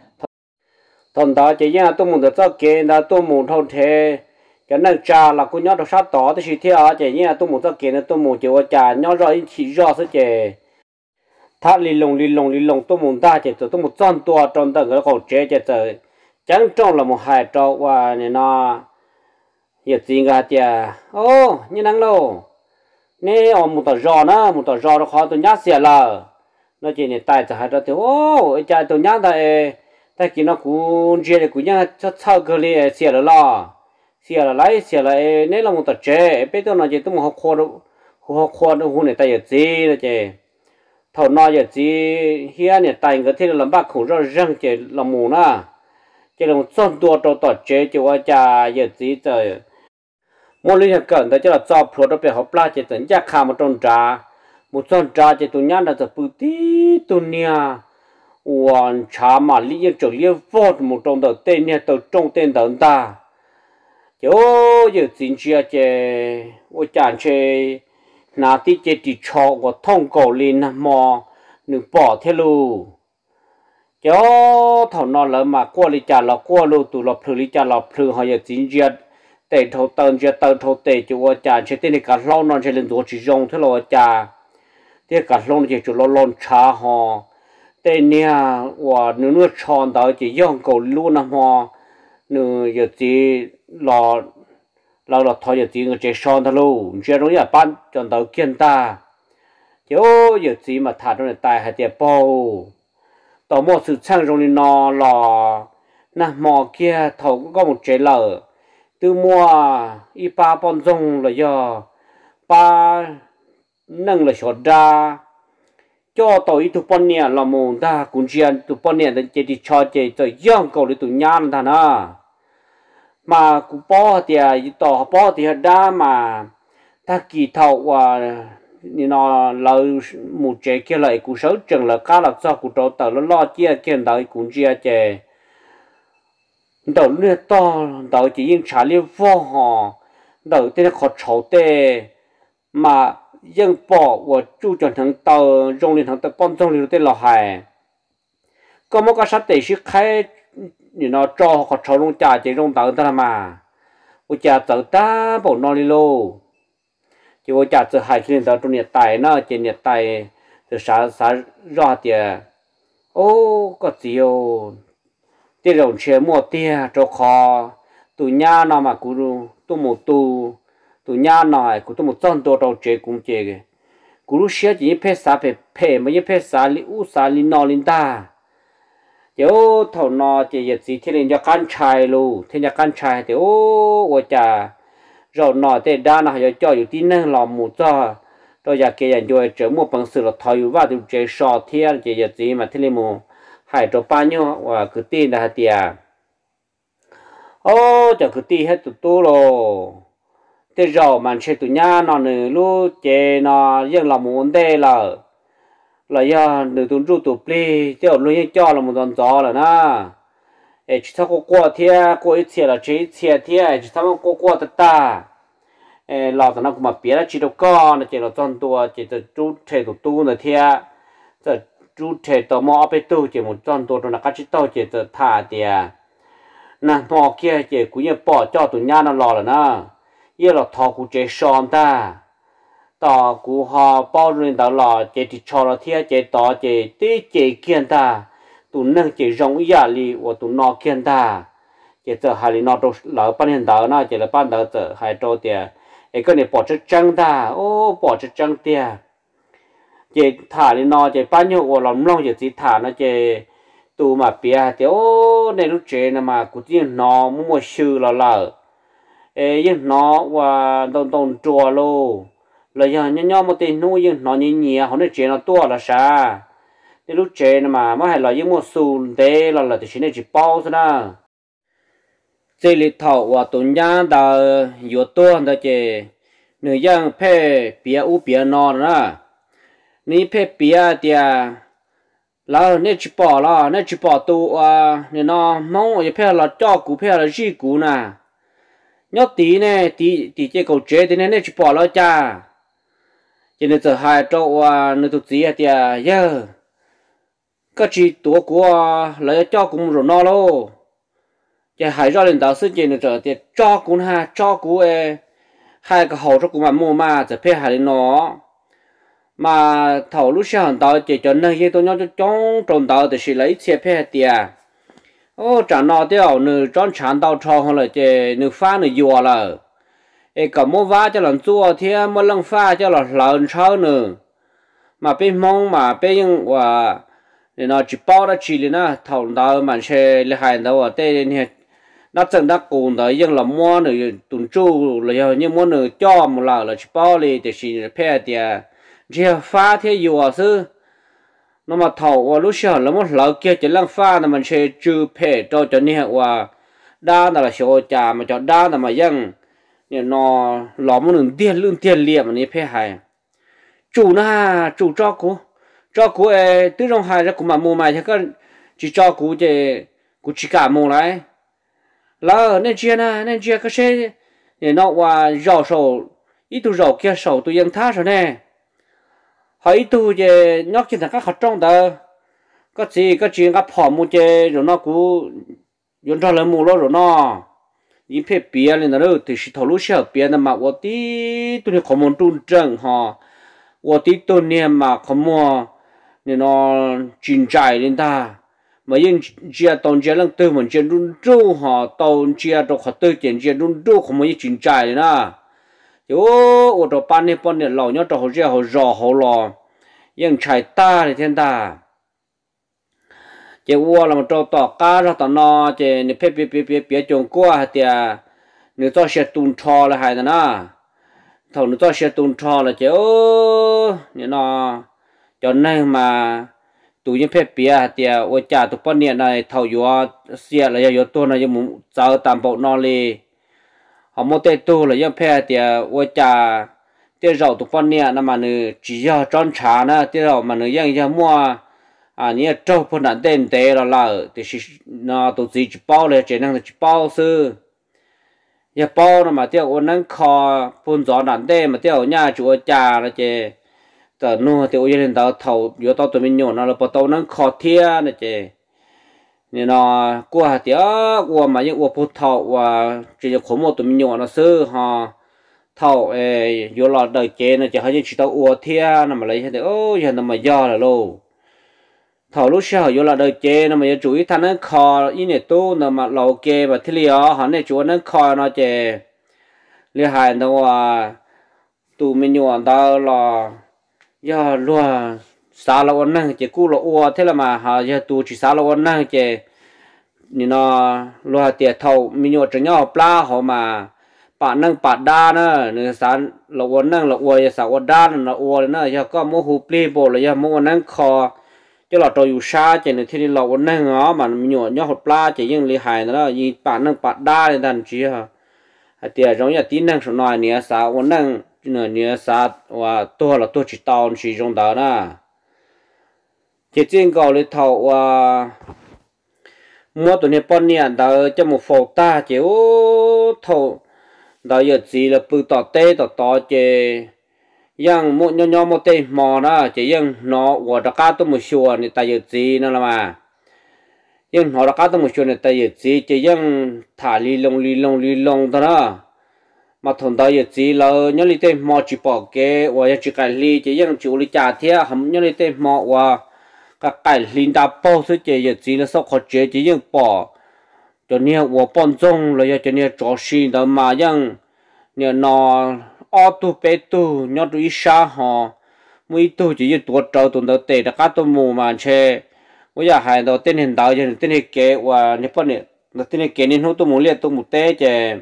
thằng đó chỉ nhá tôi muốn được cho kiện đó tôi muốn thâu thế cái này trà là cô nhớ được sát tỏ thì theo chỉ nhá tôi muốn cho kiện tôi muốn chịu trà nhớ rồi chỉ rõ sẽ chỉ thắt lì lồng lì lồng lì lồng tôi muốn ta chỉ tôi muốn chọn tua trong tầng cái khẩu chế chỉ tới chẳng trong là một hai trâu và này nó hiện gì cả tiệt ô như năng lô nè ông muốn tao rõ nữa muốn tao rõ nó khó tôi nhát xỉa là nó chỉ này tài cho hai trâu thì ô cha tôi nhát tại tại khi nó cũng chơi cũng nhá cho sau cái này xỉa là lo xỉa là lấy xỉa là nếu là một tờ chế bây giờ nó chỉ tôi một học khoa đâu học khoa đâu hôm nay tại giờ gì đó chứ thầu nói giờ gì hiện này tại cái thế là làm bác khổ rồi răng chứ là mù na chứ là một son tua trâu tờ chế chứว่าจะgiờ gì trời mỗi lần cần tới cho là cho pro đó phải học la chứ tận chắc khám một trong trà một trong trà chứ tụi nhá là tập bự tí tụi nia hoàn trả mà lý do chủ yếu vót một trong đầu tên nha đầu trong tên đầu ta chỗ giờ chính trị chứ tôi chẳng chơi nào tí chơi chỉ cho của thông cổ lên mà nửa bỏ theo luôn chỗ thằng nó là mà qua lý trả là qua luôn tụ là phơi lý trả là phơi họ giờ chính trị để thâu tận giờ tận thâu tệ chỗ tôi chẳng chơi tên này cả lâu nó chơi lên tổ chỉ dùng thế rồi chả thế cả lâu chơi chỗ lâu lâu trả họ tên nha và nửa nửa tròn đó chỉ dùng cầu luôn nè mà nửa giờ chỉ là lâu là thôi giờ chỉ người chơi son thôi luôn chơi rồi giờ ban chọn đầu kiên ta chứ giờ chỉ mà thả trong này tài hay tiệt bao tao mua sự sang rồi nó lò nè mò kia thầu cũng có một chế lở từ mua y ba bon rong là do ba nâng là short ra cho tôi tụ bọn nè là mồm ta cũng chiên tụ bọn nè đến chơi đi cho chơi chơi giang cầu đi tụ nhàn ta na mà cũng bỏ thì tỏ bỏ thì đa mà ta kỳ thầu và nó lời một chế kia lại cũng xấu chừng là cá là do cũng trâu tàu nó lo chia kiện đời cũng chia chơi đầu nữa to đầu chỉ những trả liệu vô họ đầu tên khó chịu tê mà dân bỏ và chú chuẩn thằng tàu rong lên thằng tàu bom rong lên tên là hài có một cái sát tệ sĩ khai nó cho họ chịu rong trả chỉ rong tàu ta mà ôi cha tàu ta bỏ nó đi lô chỉ ôi cha từ hai khi tàu trong nhiệt tài nó trên nhiệt tài từ sáng sáng ra tiền ô có gì ô tiền đồng chơi mua tiền cho khó tụi nhà nó mà cũng tụi một tụ tụi nhà nó cũng tụi một trăm多đầu chơi cũng chơi cái cũng lúc xưa chỉ phê sa phê phê mà như phê sa li u sa li nọ linh ta nếu thầu nọ chỉ giờ chỉ thiên cho căn trai luôn thiên cho căn trai thì ô ôi cha rồi nọ thì đa nó giờ choอยู่ที่นั่นหล่อหมูจ้าตัวอยากเกี่ยนด้วยเจอหมู่ปังสือเราถอยอยู่ว่าดูเจอชอเทียนเจอจีมาที่นี่หมู่หายตัวป้าเนี่ยว่าคือตีนนะฮะเตียโอ้จะคือตีให้ตัวตู้โลแต่เรามันใช้ตัวย่าหนอหนึ่งลูกเจนอยังเราหมุนได้ละเราย่าหนึ่งตัวรูตัวปลีเจ้าลุยจ่อเราหมุนตอนจ่อแล้วนะเอชิถ้ากูกลัวเทียกูอีเทียละจีเทียเทียเอชิถ้ามันกูกลัวตาตาเออเราตอนนั้นกูมาเปลี่ยนจีตัวก้อนเจเราจอนตัวเจจะจูเทตัวตู้เนี่ยเทียจะจูเทตัวมอไปตู้เจหมุนจอนตัวตัวนักจิตโตเจจะท่าเตียนะมอเกี้ยเจกูยังปอดจ่อตัวย่านั่นรอแล้วนะยี่เราทอกูเจชอนตาต่อกูหอป้อเรื่องตลอดเจติชอเราเทียเจต่อเจตีเจเกียนตาตุนนั่งเจรงยาลีว่าตุนนอเกียนตาเจเจอหาลีนอตัวเหล่าปั้นเห็นตาเนาะเจละปั้นตาเจอหายโตเตียไอ้ก็เนี่ยปอดจะจังตาโอ้ปอดจะจังเตียเจถ่าลีนอเจปั้นอยู่ว่าเราล่องเจสิถ่านะเจตูมาเปียเตียโอ้ในลูกเจนะมากูที่นอมั่วชื่อเราละเอ้ยังนอว่าตรงตรงจัวโลเลยยังยังยังมาตีนู้ยังนอเนี่ยเนี่ยเขาเนี่ยเจนตัวละซะในลูกเจนะมาไม่ให้เรายังมั่วสูนเดเราละแต่ชิ้นเนี่ยจีเป้าซะนะเจลิทอว่าตุนยางดาอยู่ตัวนั่นเจเนื้อย่างเพ่เปียอูเปียนอนนะนี่เพ่เปียเดียแล้วเนี่ยจีปอละเนี่ยจีปอตัวเนี่ยนอมองอย่าเพ่เราจ่อกูเพ่เราจีกูนะnhớ tí này tí tí chơi cầu chế thì nên chỉ bỏ lo cha cho nên giờ hai trâu à nơi tụt gì thì à giờ cái chỉ tuổi của lấy cho cũng rồi no lô chỉ hai ra lên đầu sư chơi nữa giờ thì cho cũng ha cho cũng e hai cái hậu cho cũng mà mua màจะเพื่อหาเลยเนาะmà thầu lúc sau đầu chỉ cho nên cái tôi nhớ cho trong trong đầu thì sẽ lấy xe พื่อเตียô trả nọ tiêu nữ tròn chán đào trò hoặc là chế nữ pha nữ dùa là ê cả mua vá cho lần chua thì mua lần pha cho là lần sau nữa mà bên mong mà bên và để nó chỉ bao đã chỉ lên á thầu đào mà xe lấy hai đào ở đây này nó chẳng đã cùng đó nhưng là mua nữ tuần chu là như mua nữ cho một lần là chỉ bao đi để chỉ phe thì chỉ pha thì dùa sư nó mà thầu và lúc sau là một lão kia chỉ lăng pha là mình sẽ chữ phê cho cho nên và đa là số trà mà cho đa là mà dân nó lò một đường tiền lương tiền liệm mà này phê hay chủ na chủ cho cô cho cô ấy từ trong hai ra cũng mà mua mày chứ có chỉ cho cô chỉ cô chỉ cả mua lại là nên chia na nên chia cái xe để nó và rau sầu ít tu rau kia sầu tu dân thá rồi nè hỏi tu về nhóc chỉ là các hạt trong đó có gì có chuyện các phò mua chơi rồi nó cũng dùng cho lên mua rồi nó những phê bia lên đó thì chỉ thầu lúc sau bia là mà我tí tôi không muốn tuân trăng ha我tí tôi niệm mà không mua nên nó chín trái lên ta mà yên chia tàu chia lần tư mình chia đun trâu họ tàu chia đồ họ tư chuyện chia đun trâu không mấy chuyện trái nữa yo ô đồ pan này pan này lão nhớ đồ họ chia họ rò họ lò yên trái ta thì thiên ta chỉ qua là một trâu tỏ cá ra tao nó chỉ nếu phê phê phê phê phê trồng qua thì nếu cho xe tuôn trò là hay đó thầu nếu cho xe tuôn trò là chỉ ô như nó cho nên mà tụi những phép bia thì ở nhà tụi bọn này này thầu yếu xe là yếu tôi là những muốn giao tạm bộ nó đi họ mua tê tu là những phép thì ở nhà tiêu rau tụi bọn này là mà nữ chỉ do tròn trà nữa tiêu rau mà nữ yang yang mua à những trâu phần đạn tên tê là là thì nó tụi gì chỉ baoเลยchỉ năng chỉ bao sư ya bao nó mà tiêu ở năng kho phun gió đạn tê mà tiêu ở nhà chủ ở nhà là chỉ tờ nu thì ôi lên tàu thầu yếu tàu tụi mình nhổ nó là bắt tàu nó khó thia này chứ nên nó qua thì á qua mà những qua phút thầu và chỉ có một tụi mình nhổ nó sư họ thầu ấy yếu lọt đời chế này chỉ hay những chỉ tàu qua thia nó mà lấy thì ôi giờ nó mà do là lô thầu lúc sau yếu lọt đời chế nó mà chủ ý thằng nó khó ý này tu nó mà lâu kê và thế liao họ này chủ nó khó nó chứ liên hệ nó à tụi mình nhổ tao là giờ luôn sao là ổn năng chỉ cú là ua thế là mà họ giờ tu chỉ sao là ổn năng chỉ như nó luôn tiệt thầu mình nhớ cho nhau pla họ mà bạn năng bạn đa nữa nữa sao là ổn năng là ua giờ sao ổn đa là ua nữa giờ có mua hộp plei bộ là giờ mua năng kho cho là tôi yêu xa chỉ là thì là ổn năng đó mà mình nhớ nhau hộp pla chỉ những lý hại nữa như bạn năng bạn đa thì đàn chỉ ha tiệt giống như tin năng số nói nữa sao ổn năng nửa nửa sát và tôi là tôi chỉ tao chỉ trong đó nè chỉ riêng cầu lấy thầu và mua tụi này bao nhiêu đó cho một phố ta chỉ ô thầu đó giờ gì là bự tọt tê tọt tọt chỉ yang một nhau nhau một tê mò đó chỉ yang nó và đặc cá tôi một số này tại giờ gì nữa là mà nhưng họ đặc cá tôi một số này tại giờ gì chỉ yang thả li lông li lông li lông đó mà thằng đó giờ chỉ là nhớ đi tên mò chỉ bỏ cái và chỉ cái ly chỉ những chủ lý trả thế không nhớ đi tên mò và các cái linh đã bao số chỉ giờ chỉ là sau khó chế chỉ những bỏ cho nên và bọn trong là cho nên cho xin đó mà những nhớ nó ô tô bé tu nhớ tụi xa họ mấy tu chỉ những tuổi trâu tụi đó tệ đã các tụi mù mà chơi bây giờ hai đầu tên hiện đại cho tên hiện kế và những bọn này tên hiện kế nên không tụi mù liệt tụi mù tệ chơi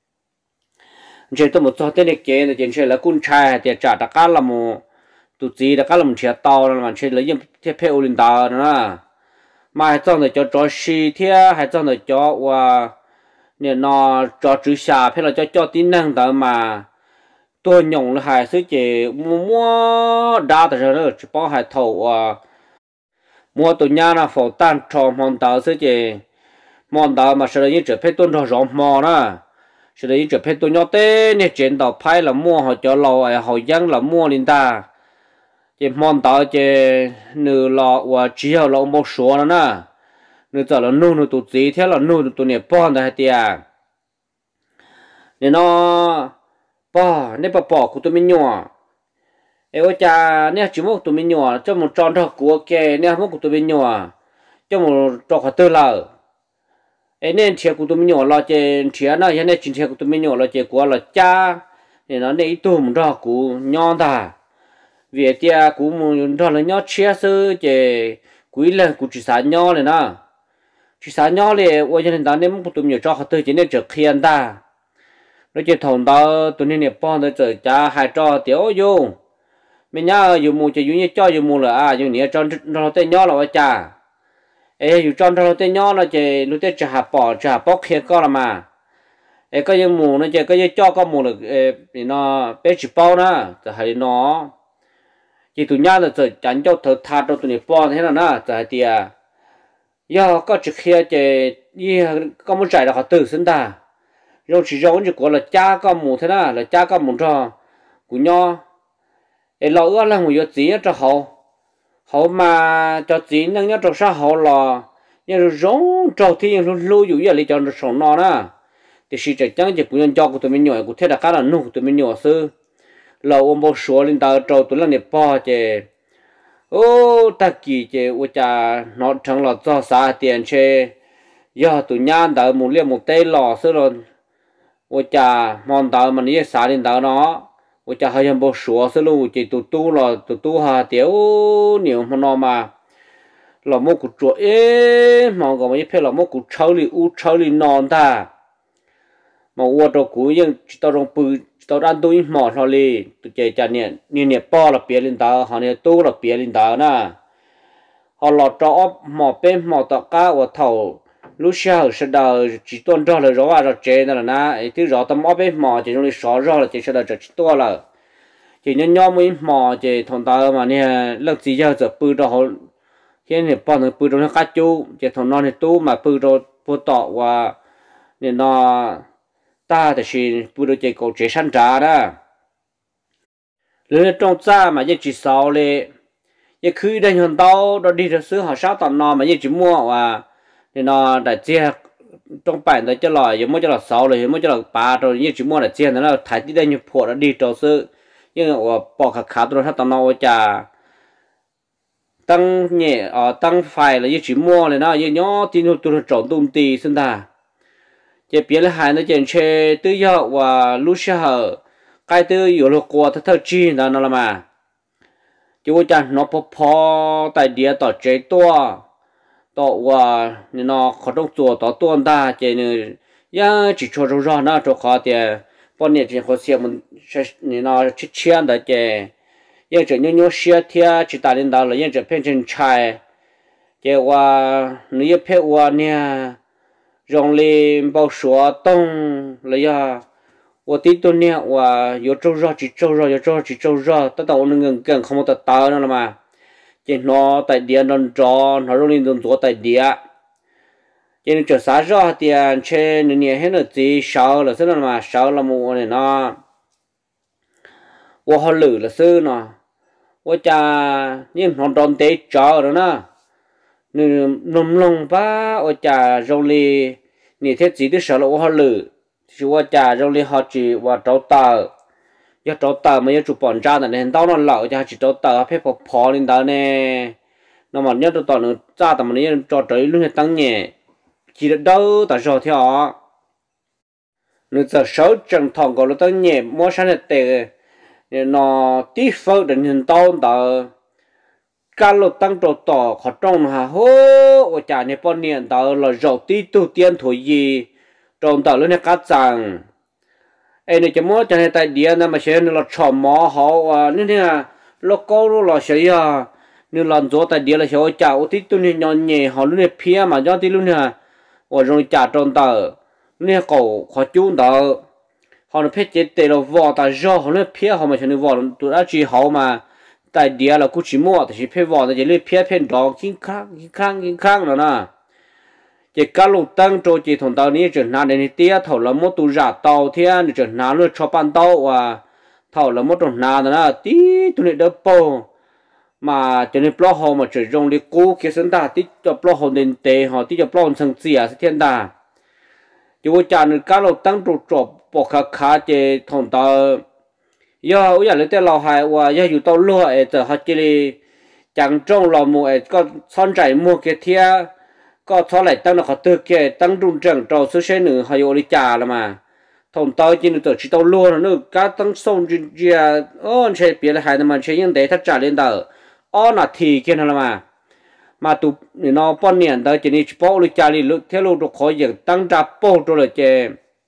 chỉ tôi một số tên này kia là chỉ là con trai thì trả tất cả là một tụi gì tất cả là một chiếc tàu là chỉ lấy những thiết bị linh đạo nữa mà hay trong này cho cho xì thế hay trong này cho và nên nó cho chữ xà hay là cho cho tính năng đó mà tôi nhung là hay sử chỉ mua đa từ rồi chỉ bao hay thầu và mua tụi nhà là phổ tan cho món đó sử chỉ món đó mà sử dụng chỉ phải tuân thủ rõ món đó sự đấy chụp hết tôi nhớ té nè chuyện tàu phai là mua họ cho lò họ dân là mua lên ta chỉ mòn tàu chỉ nửa lò và chỉ họ lò một số nữa nè nửa giờ là nô nửa tụt gì thế là nô tụt nè bòn đây tiệt nè nó bỏ nè bỏ bỏ của tụi mình nhỏ eo cha nè chỉ một tụi mình nhỏ cho một tròn thọ của kè nè một của tụi mình nhỏ cho một trò khát tư lợ ấy nên chuyện của tụi mình nhỏ là chuyện chuyện này hiện nay chuyện của tụi mình nhỏ là chuyện của là cha thì nó để tụi mình ra của nhau ta việc tia của mình ra là nhau chia sẻ chuyện quý là của chỉ sản nhau này nè chỉ sản nhau này ở trên đó nên tụi mình cho họ tự chỉ nên trở khiên ta nó chỉ thằng đó tụi mình nhập bọn tới trở cha hai trò tiểu vô mình nhớ dùng một chỉ dùng như cho dùng một là à dùng nhớ cho nó tên nhau là cha ê dù trong trong tên nhỏ nó chỉ lúc tết trả bỏ trả bóc kia có là mà ê có những mù nó chỉ có những cho có mù được ê nó bé chỉ bao nữa thì hay nó chỉ tụi nhá là giờ chán cho thợ thà cho tụi này bao thế nào nữa thì hay tiệt do có chỉ kia chỉ như có muốn chạy là họ tự sinh ta rồi chỉ giống như của là cha có mù thế nào là cha có mù cho của nhau ê lo ước là một việc gì cho họ họ mà cho chỉ năng nhớ trong xã hội là nhưng giống trâu thì nhưng lưu dụ như là cho nó sống nó nè thì sự chắc chắn chỉ cũng cho của tụi mình nhỏ của thế là cái là nụ của tụi mình nhỏ sư là ôm bao số lên tàu trâu tụi nó nếp po chứ ô ta kỳ chế ô cha nó chẳng là cho xa tiền chế giờ tụi nhang đợi một liều một tay lò xưa rồi ô cha mòn đợi mà ní xa đến đợi nó ô cha hơi bộ sủa xưa luôn chỉ tụi tu là tụi tu hà tiểu nhiều mà nó mà là một cục chuột ế mà còn mấy phê là một cục trâu li u trâu li non ta mà ô đồ cũ nhưng tao trong bự tao đang tôi mỏ thôi li tụi chơi cha nè nè nè po là bia lên tao họ nè tu là bia lên tao nè họ lọt cho mỏ bên mỏ tao cá và thầu lúc sau sẽ đào chỉ tuần cho là rõ là chơi đó là na thứ rõ tao mỏ bên mỏ chỉ trong đi xóa rõ là chỉ sẽ đào chỉ to là chỉ nhân nhau mới mỏ chỉ thằng tao mà nè lực gì giờ giờ bự đó họ hiện nè bọn nó bự đó nó cá chú chỉ thằng nó nè tu mà bự đó bự tọ và nè nó ta thì chỉ bự đó chỉ có chế sản trả đó lên trong xa mà chỉ sáu lệ giờ khi đây thằng tao đó đi được xứ họ sáu tao nó mà chỉ mua và thì nó đã chia trong bản đó cho là giờ mới cho là sáu rồi mới cho là ba rồi như chỉ mua là chia nó thay đi đây như phổ đã đi trong xứ nhưng mà bỏ khá khá rồi thằng tao nó chả tăng nhẹ ở tăng phải là như chỉ mua này nó như nhỏ tin hồi tôi trộn tung tì xin ta chỉ biết là hai nó chuyện chơi tự do và lúc sau cái tư yếu là qua thật thật chi đó nó là mà chú cha nó phô phô tại địa tỏ chế to tỏ và nó khó trong chùa tỏ tuôn ta chỉ nên ya chỉ cho rõ nó cho khó thì bọn này chỉ có xem mình nó chỉ chiên đó chỉ yên chỉ nhau nhau xia thia chỉ ta lên đó là yên chỉ phê chân chai chỉ qua nếu phê qua nè rong lên bao số tông là ya我弟弟呢，我有周热，只周热，有周热，只周热，等到我那个更看不到到那了嘛，就拿在地上找，拿肉林中做在地，就那这啥热点，吃那年还能自烧了，是了嘛，烧了么我呢那，我好冷了是呢，我家你拿当地找了呢，你弄弄吧，我家肉里，你天自己烧了我好冷。chúว่าจ่าเราเลยhọ chỉว่าtrâu tờ, giờ trâu tờ mà giờ chụp bọn ra là nên tao nó lậu cho chỉ trâu tờ phép phò phò lên đó nè, nó mà nhớ trâu tờ nó ra tầm này cho trời luôn tăng nhẹ, chỉ được đâu tại sao theo họ, nó giờ sáu trận thòng còn nó tăng nhẹ mua sáng là tệ, nó tí phơi đến hiện tao tờ, cá lô tăng trâu tờ khó trông hà hô, ởจ่าnày bọn niệm tờ là giàu tí tu tiên thổi gì trong tàu lên cá chẳng, em này chỉ muốn cho nên tại địa này mà sẽ là chọn mỏ họ và nên là lúc câu lúc là sẽ à, nên làm chỗ tại địa là sẽ chào tí tu nên nhon nhẹ họ luôn là phía mà do tí luôn là, và rồi trả trong tàu, nên cầu họ chun tàu, họ nó phết chết tệ là vỏ tại do họ nó phía họ mà sẽ nó vỏ tụi đã chỉ họ mà tại địa là cũng chỉ mua thì chỉ phết vỏ thì chỉ lấy phía phết đó kinh khang kinh khang kinh khang rồi nè. chỉ cá lục tăng cho chỉ thằng tàu này chuyển nạn đến tia thầu là một tu giả tàu thiên để chuyển nạn luôn cho ban tàu và thầu là một trong nạn đó tí tu này đỡ bầu mà cho nên plo hồ mà chuyển dùng đi cũ kia sinh ta tí cho plo hồ đến tệ họ tí cho plo sang xìa sẽ thiên ta chú cha nên cá lục tăng trụ trụ bỏ khá khá chỉ thằng tàu giờ bây giờ lấy tên lò hại và giờอยู่tàu lúa ấy giờ họ chỉ chẳng trong lò mùa ấy có son chảy mua kia thia có thọ lại tăng nó khó tự kia tăng trung trận trâu số xe nữa hay ô đi trà là mà thằng tao chỉ được chỉ tao luôn nữa cá tăng sông chỉ chỉ ôn chơi别的孩子们chơi những đấy thắt trả lên tờ ôn là thì kia là mà mà tụ nó bao nhiêu tờ chỉ đi bao đi trà đi lúc theo lúc được khỏi việc tăng trả bao rồi là chơi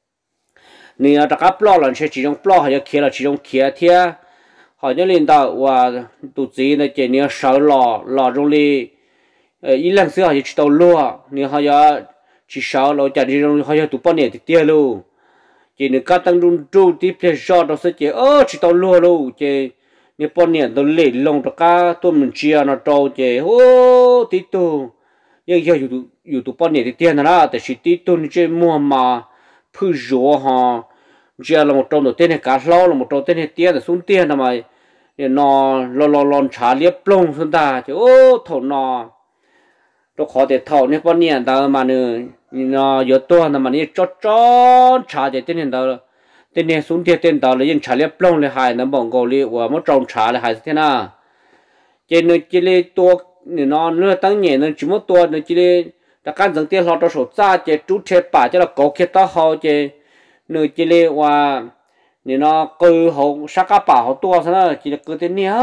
nè tất cả bao là chơi chỉ trong bao hay kia là chỉ trong kia thia họ nhớ lên tờ và tụ gì là chơi nè sáu lò lò trong đi ý lần xưa họ chỉ tàu lúa nếu họ giờ chỉ sáu lò chả đi trong họ giờ tụ bao nhiêu thì tiêu luôn chỉ nếu các tăng trung trụ tiếp theo cho đó sẽ chỉ ơ chỉ tàu lúa luôn chỉ nếu bao nhiêu tàu lệ lông tất cả tôi mình chia nó trâu chỉ ô tí tu nhưng giờอยู่อยู่tụ bao nhiêu thì tiêu làแต่chỉ tí tu chỉ mua mà phư rùa họ chia là một trâu đầu tiên là cá lau là một trâu tiên là tiêu là xuống tiền là mà nó lo lo lo trả liếp lông xuống ta chỉ ô thầu nó tôi khó để thầu nên bao nhiêu tao mà nữa nó yếu tố là mà này cho cho trả để tên tao tên này xuống tiền tên tao là những trả liếp lông là hai nó bằng gạo li và một trồng trả là hai thế nào trên nơi chỉ lấy tua nó nó tăng nhẹ nó chỉ một tua nó chỉ lấy đã căn dừng tiền họ cho số ra chế chú chế bà cho là có kia tao họ chế nơi chỉ lấy và nó cứ họ sắc cá bà họ tua sao chỉ là cứ thế nhá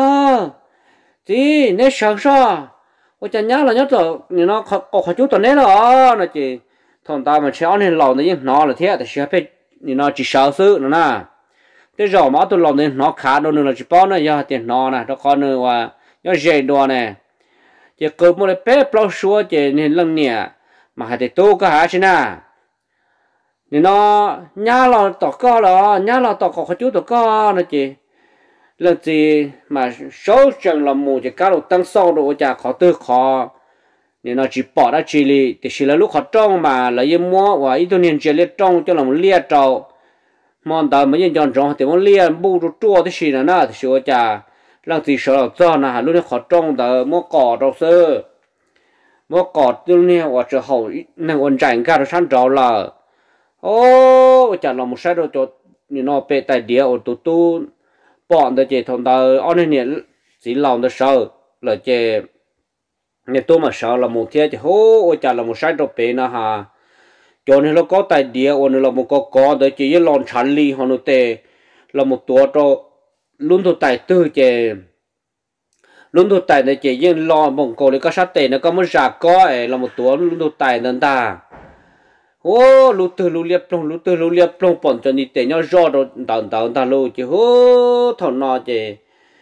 gì nè sáng sao ôi chả nhớ là nhớ rồi nó có có chút tuần nè đó nó chỉ thằng ta mà chéo nên lòng nó nó là thế thì sẽ phải nó chỉ sáu sự nữa nè cái rõ mà tôi lòng nên nó khá đâu nữa là chỉ bao nó giờ tiền nó nè nó con nữa và nó dễ đồ nè chỉ cứ một cái bé bao số chỉ nên lần nè mà hay để tô cái hả chứ nè nên nó nhá là tỏ co là nhá là tỏ có chút tỏ co nó chỉ lần gì mà số chẳng là một cái cá độ tăng sâu độ chả khó tư khó nên nó chỉ bỏ ra chỉ li thì chỉ là lúc họ trong mà là yên mua và ít tuổi chỉ liệt trong cho là một liệt trâu mòn tàu mới yên chọn trong thì muốn liệt bu rút chua thì chỉ là nó thì số chả lần gì sợ cho là lúc họ trong tàu mua cỏ đâu sơ mua cỏ tiêu này và trở hậu nên ổn định cả rồi sang trâu là ô chả là một sai rồi cho nên nó bị tại địa ở tụ tụ bọn tôi chỉ thông tàu anh này chỉ lòng tôi sợ là chỉ nên tôi mà sợ là một thế thì hô ôi chả là một sai đồ bể na ha cho nên nó có tài địa ôn là một có có đấy chỉ lon chán ly họ nó tệ là một tua cho luôn thuộc tài tư chè luôn thuộc tài này chỉ riêng lo bông cổ để có sát tệ nó có một giả có là một tua luôn thuộc tài nên ta ô lú từ lú liệp plong lú từ lú liệp plong bọn cho đi tệ nhau rõ rồi đào đào ta lú chứ hô thằng nó chè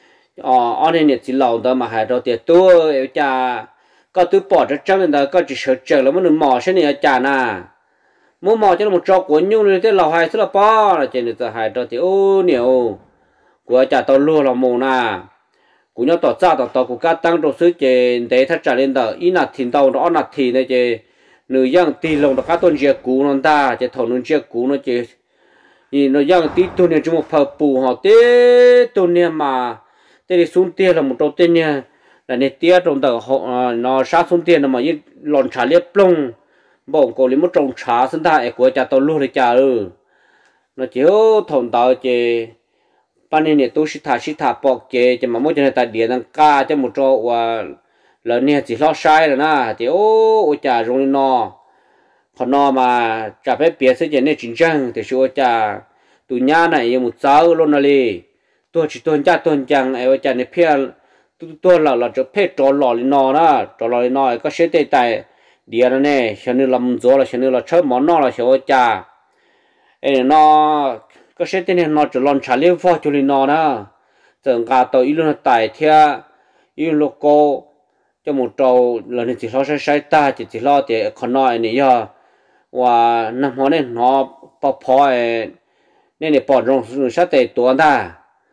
ờ anh này chỉ lâu đó mà hai đầu tiền tôi yêu cha có tôi bỏ ra trong nên đó có chỉ sợ chờ là muốn mò xem này cha nà muốn mò cho nó một trò của nhung rồi thế lâu hai thế là bỏ là trên này hai đầu tiền ô nhiều của cha tao luôn là mồ nà của nhau tao ra tao tao của các tăng đồ sứ trên để thắt trả lên đó ít là thìn tàu nó nạt thìn này chứ nữ yang tì lồng đó các tôn chia cũ nó ta chứ thầu nó chia cũ nó chứ nhìn nó yang tì tôn này chúng một phật bù họ tê tôn này mà thế thì xuống tiền là một đầu tiên nha là nên tiền trong tờ họ nó sát xuống tiền là mà như lòn trà liếp plong bổng cổ lấy một trồng trà sinh thái của cha tao luôn thì cha ừ nó chiếu thòng tao chè ban này tôi sĩ thả sĩ thả bọc chè chè mà mỗi chuyện tại địa đang ca cho một chỗ và là nè chỉ lo sai rồi na thì ô ôi cha rồi nó còn nó mà chả phải biết sự chuyện này chính trang thì số cha tụi nhà này một sáu luôn là đi tôi chỉ tuần cha tuần chẳng ai cha này phía tôi tôi là là cho phê trò lò lên nó đó trò lò lên nó có sẽ tệ tại địa này cho nên làm gió là cho nên là chơi món nó là cho cha ấy nó có sẽ tệ này nó chỉ lon trả liêu phò cho lên nó đó chẳng cả tôi ít luôn tại theo ít lúc cô cho một trâu là nên chỉ lo sai sai ta chỉ chỉ lo thì còn nói này giờ và năm hôm nay nó bỏ bỏ nên để bỏ rong sát tệ tuần ta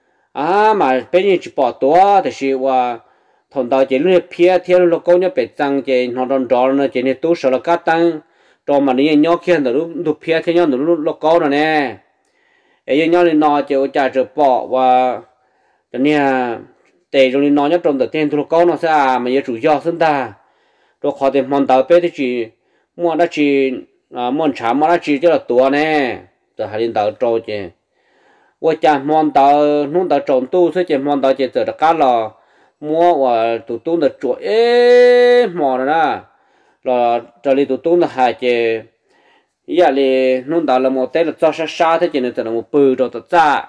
à mà bây giờ chỉ bỏ tua thì là thằng tao chỉ luôn phía theo lúc cô nhớ bị tăng chỉ nó đòn đòn nó chỉ nên tu sửa là cắt tăng cho mà này nhóc kia nó lúc lúc phía theo nhau nó lúc lúc cô rồi nè ấy nhau lên nó chỉ trả trở bỏ và cho nên để rồi nó nhớ trong đầu tiên lúc cô nó sẽ à mà giờ chủ do sinh ta rồi khó thì mòn tao bây thì chỉ mua đã chỉ mua trả mà đã chỉ cho là tua nè rồi hai đến tao trâu chứ tôi cha mòn tàu nung tàu trồng tu sẽ chỉ mòn tàu chỉ từ cá lò mua và tụt tung được chuột ế mò rồi nè rồi trở đi tụt tung được hai chỉ giờ thì nung tàu là một té là cho sát sát thế chỉ là từ một bự rồi tụt ra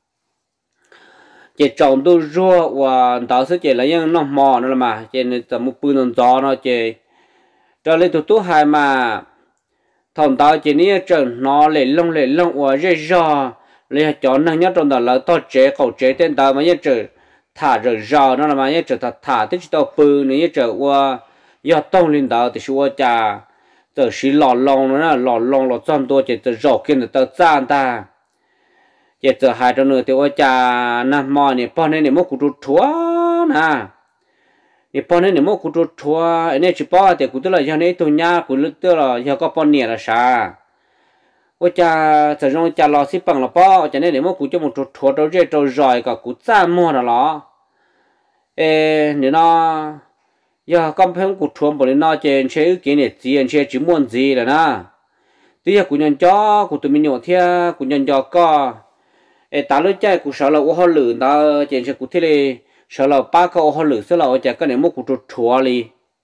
chỉ trồng tu rùa và tàu sẽ chỉ là những nó mò nữa mà chỉ là từ một bự nó gió nó chỉ trở đi tụt tung hai mà thằng tàu chỉ ní trồng nó lấy lông lấy lông và rơi rò lấy chọn năng nhất trong đó là to chế khẩu chế tên tao mà nhất trở thả rồi rò nó là mà nhất trở thả thả tới tao bự nữa nhất trở qua giờ tông lên đó thì xua cha giờ xí lò lông nữa lò lông lò trong tôi chỉ từ rò kia tao gian ta chỉ từ hai trong nữa thì qua cha nằm mò này bao này này mua củ chúa nè này bao này này mua củ chúa này chỉ bao thì củ tức là giờ này tôi nhà củ lúc tức là giờ có bao nhiêu là sao ôi cha giờ trong cha lo xí bằng là bao cho nên để mua củ cho một chỗ chỗ đâu chơi đâu rồi cả củ cha mua là nó ê nếu nó giờ con phèn củ chuông bỏ lên nó trên chơi cái này gì chơi chỉ muốn gì là na tí giờ củ nhân cho củ tụi mình nhổ theo củ nhân cho co ê ta lúc chơi củ sợ là u họ lử ta trên chơi củ thế này sợ là ba câu họ lử sợ là ở chả cái này mua cụ chuột chua đi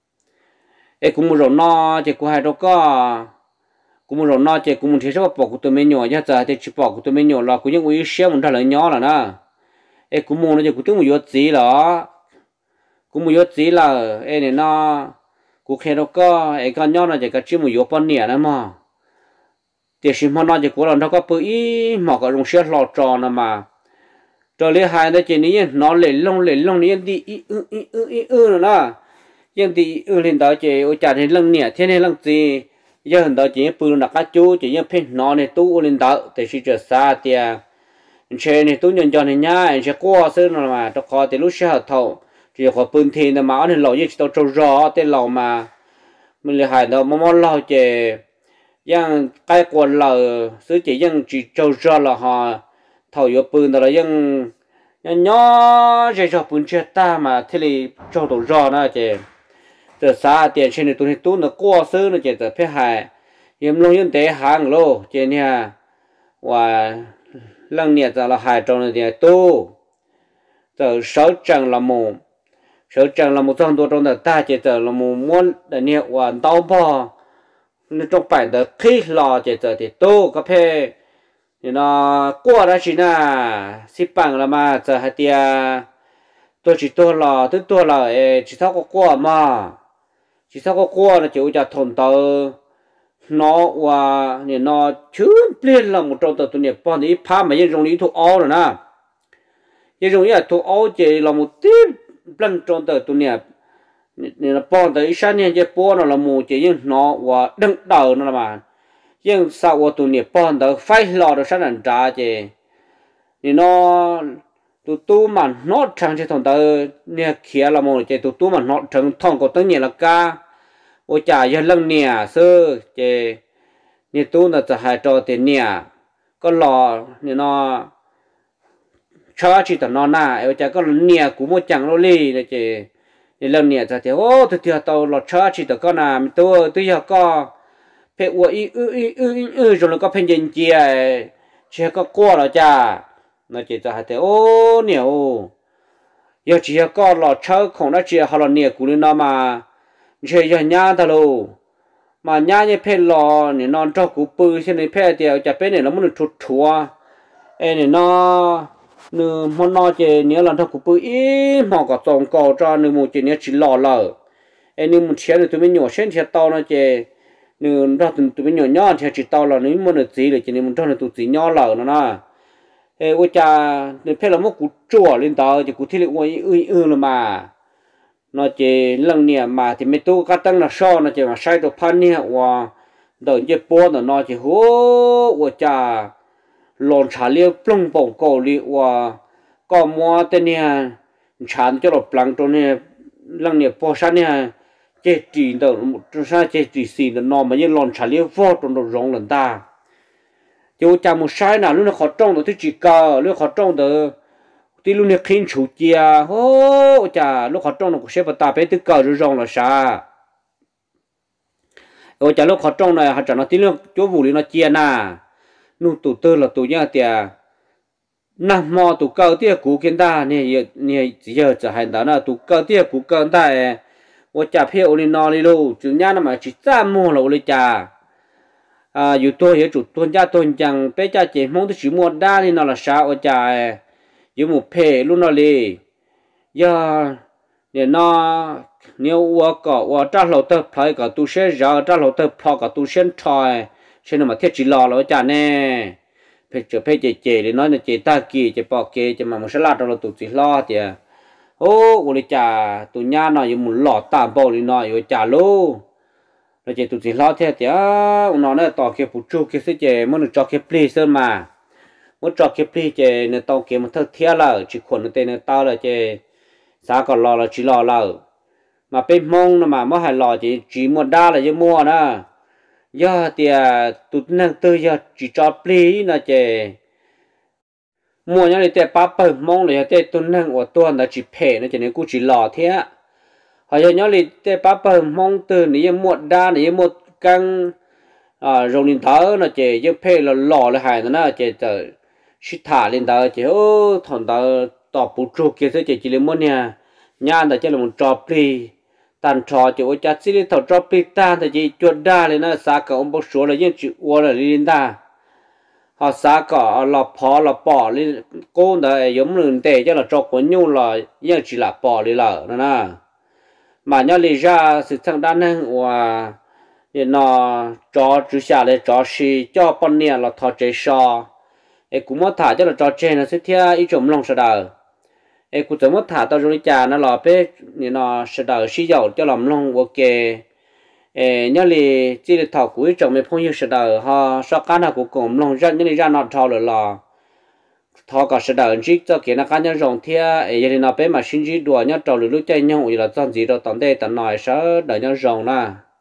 ê cũng mua rồi no chỉ cũng hai đâu có cũng mua rồi no chỉ cũng muốn thấy sao bỏ cụ tụi mình nhỏ nhá giờ thì chỉ bỏ cụ tụi mình nhỏ là cũng những uy xéo muốn trả lời nhỏ là nè ê cũng mua nó chỉ cũng tiếng một chút gì đó cũng một chút gì là ê này nó cũng khi đâu có ê con nhỏ nó chỉ có chỉ một chút bao nhiêu nữa mà thì xin mà nó chỉ cũng là nó có bự mà có dùng xe lọt tròn là mà rồi lấy hai nó chỉ ní nó lấy lông lấy lông ní đi ư ư ư ư ư rồi nè nhưng thì ư lên đó chỉ ôi chả thấy lông nè thế này lông gì giờ hình đó chỉ bự là cá chú chỉ những phen nó này tu lên đó thì chỉ chờ xa thì trên này tu nhận cho này nhá sẽ qua sơn rồi mà tôi khó thì lúc sẽ hợp thầu chỉ có bự thì là máu thì lẩu như tao trâu rõ tên lẩu mà mình lấy hai đó mà món lẩu chỉ yang cái quần lẩu xứ chỉ yang chỉ trâu rõ là họ thầu yếu bự đó là yang nhỏ chỉ cho bự chết ta mà thế thì trâu đồ rõ nữa chỉ từ xa tiền trên này tôi tu nó qua sơn nó chỉ từ phía hải yếm long yếm tế hàng lô trên nhà và lần nhiệt là hải trong này thì tu từ sáu trăng là một sáu trăng là một trongตัวtrong ta chỉ từ là một muốn để nhiệt và đau bò nó trong bài từ khi lò chỉ từ thì tu có thể thì nó qua đó chỉ là xếp bằng là mà giờ hai tia tôi chỉ tôi là tôi tôi là chỉ thao có qua mà chỉ sao có qua là chịu cho thôn tờ nó và nè nó chứ liên là một trong tờ tụi nè bọn đi phá mà những dòng lý thuộc ó rồi nè những dòng lý thuộc ó chỉ là một tiếp lần trong tờ tụi nè nè là bọn tới sáng nay chỉ bọn nó là một chỉ những nó và đằng đầu nó mà nhưng sao của tụi nè bọn tới phải lo được sáng lần trả chỉ nè nó tụi tu mà nó chẳng chỉ thằng tờ nè kia là một chỉ tụi tu mà nó chẳng thằng có tất nhiên là ca ôi chả giờ lần nè sơ chỉ nè tu làจะหายtrò tiền nè có lò nè nó cho chỉ tao nó na ôi chả có nè cũng một chẳng lo li này chỉ nè lần nèจะthì ô thì thì tao lo cho chỉ tao có na tu tu giờ có phải ủa ư ư ư ư rồi nó có phải nhân chia chỉ có qua rồi chả nó chỉ cho hai thế ô nhiều giờ chỉ có lọ chơi không nó chỉ họ là nhiều cú lên nó mà chơi giờ nhá ta luôn mà nhá như phe lọ này non cho cú bự trên này phe thì chả phe này nó muốn được chụt chua em này nó nửa món nó chỉ nhớ là cho cú bự ít mà có trồng cỏ cho nửa một chỉ nhớ chỉ lọ lợ em nửa một chén thì tụi mình nhỏ chén thì to nó chỉ nửa đó tụi mình nhỏ nhỏ thì chỉ to là nếu muốn được gì thì chỉ nửa một trong là tụi chỉ nhỏ lợ nó nè ê ôi cha nên phải là một cú chùa lên đó thì cú thi liệu ôi ư ư là mà nó chỉ lần nè mà thì mấy tu cá tăng là so nó chỉ mà sai được pan nè và đợi chỉ bố nó nó chỉ hú ôi cha lon trà liêu plong bông cổ liêu và có mua tên nè chán cho nó plong cho nè lần nè bố sa nè chỉ chỉ đâu một sa chỉ chỉ xì nó mà như lon trà liêu vô trong nó rong lần ta chứ cha một sai nào lúc nó khó trông được thì chỉ cờ lúc khó trông được thì lúc này khiến chủ chia hô cha lúc khó trông nó cũng sẽ phải tập tới cờ rồi rong là sao ôi cha lúc khó trông này họ chẳng nó tí lúc chỗ vụ nó chia na nu tụ tư là tụ nhá tiệt nằm mò tụ cờ tiệt cú kiến ta nè nè giờ trở thành đó là tụ cờ tiệt cú cờ ta ôi cha phía ôi nó đi luôn chứ nhá nó mà chỉ ra mua là ôi cha à dù tôi hiểu chủ tuân gia tuân chẳng bé cha chỉ mong tôi chỉ mua đa thì nó là sao ở cha dù một phe luôn nó đi giờ để nó nếu qua cọ qua trả lỗ tập phải cả tu sẽ giờ trả lỗ tập phải cả tu sẽ thôi cho nên mà thiết chỉ lo là cha nè phải chờ phải chờ chờ để nói là chờ ta kỳ chờ bỏ kỳ chờ mà một số lát đó là tu chỉ lo thì ô ôi cha tu nhà nó dù một lọ tạm bao thì nó ở cha luôn rồi chỉ tụi chị lo theo thì nó nó tỏ cái phụ trụ cái sự chế muốn được cho cái plei sơn mà muốn cho cái plei chế nó tao cái một thằng theo là chỉ khuẩn nó tên nó tao là chế sao còn lo là chỉ lo là mà bên mông nó mà mới hay lo chỉ chỉ một đa là chỉ mua nữa giờ thì tụi nó từ giờ chỉ cho plei là chế mua những cái bắp bơ mông là cái tụi nó ở tuần là chỉ phe nó chỉ nên cũng chỉ lo thế họ giờ nhớ là cái bắp bơ mông từ này một đa này một căng à rồi lên thở nó chỉ giúp phe là lò là hài nó chỉ tự xịt thả lên đó chỉ ô thằng đó tỏ bút trụ kia sẽ chỉ chỉ là muốn nha nhà là chỉ là một trò pli tàn trò chỉ ôi chát xí thầu trò pli ta thì chỉ chuột đa lên nó xa cả ông bốc số là những chữ uo là linh ta họ xa cả là phò là bỏ lên cô đã giống lưng tệ cho là trò cuốn nhung là những chỉ là bỏ đi lợ nữa nè mà nhớ lý ra sự thằng đàn năng và thì nó cho chú xả lên cho xì cho bọn nè là thọ chế sò ấy cũng mất thả cho là cho chế nó sẽ theo ý chủng lòng sợ đời ấy cũng chỉ mất thả tao rồi cha nó là bé thì nó sợ đời xí dầu cho lòng lòng ok ấy nhớ li chỉ là thọ cuối chồng mình phong yêu sợ đời ha sao cá nào cũng cùng lòng ra nhớ li ra nó thọ rồi là thọ cả sợ đời chỉ cho kia nó cá nhân rồng theo ấy thì nó bé mà sinh chỉ đùa nhớ trâu lưỡi chạy nhau thì là chọn gì đâu tận đây tận nói sợ đời nhớ rồng na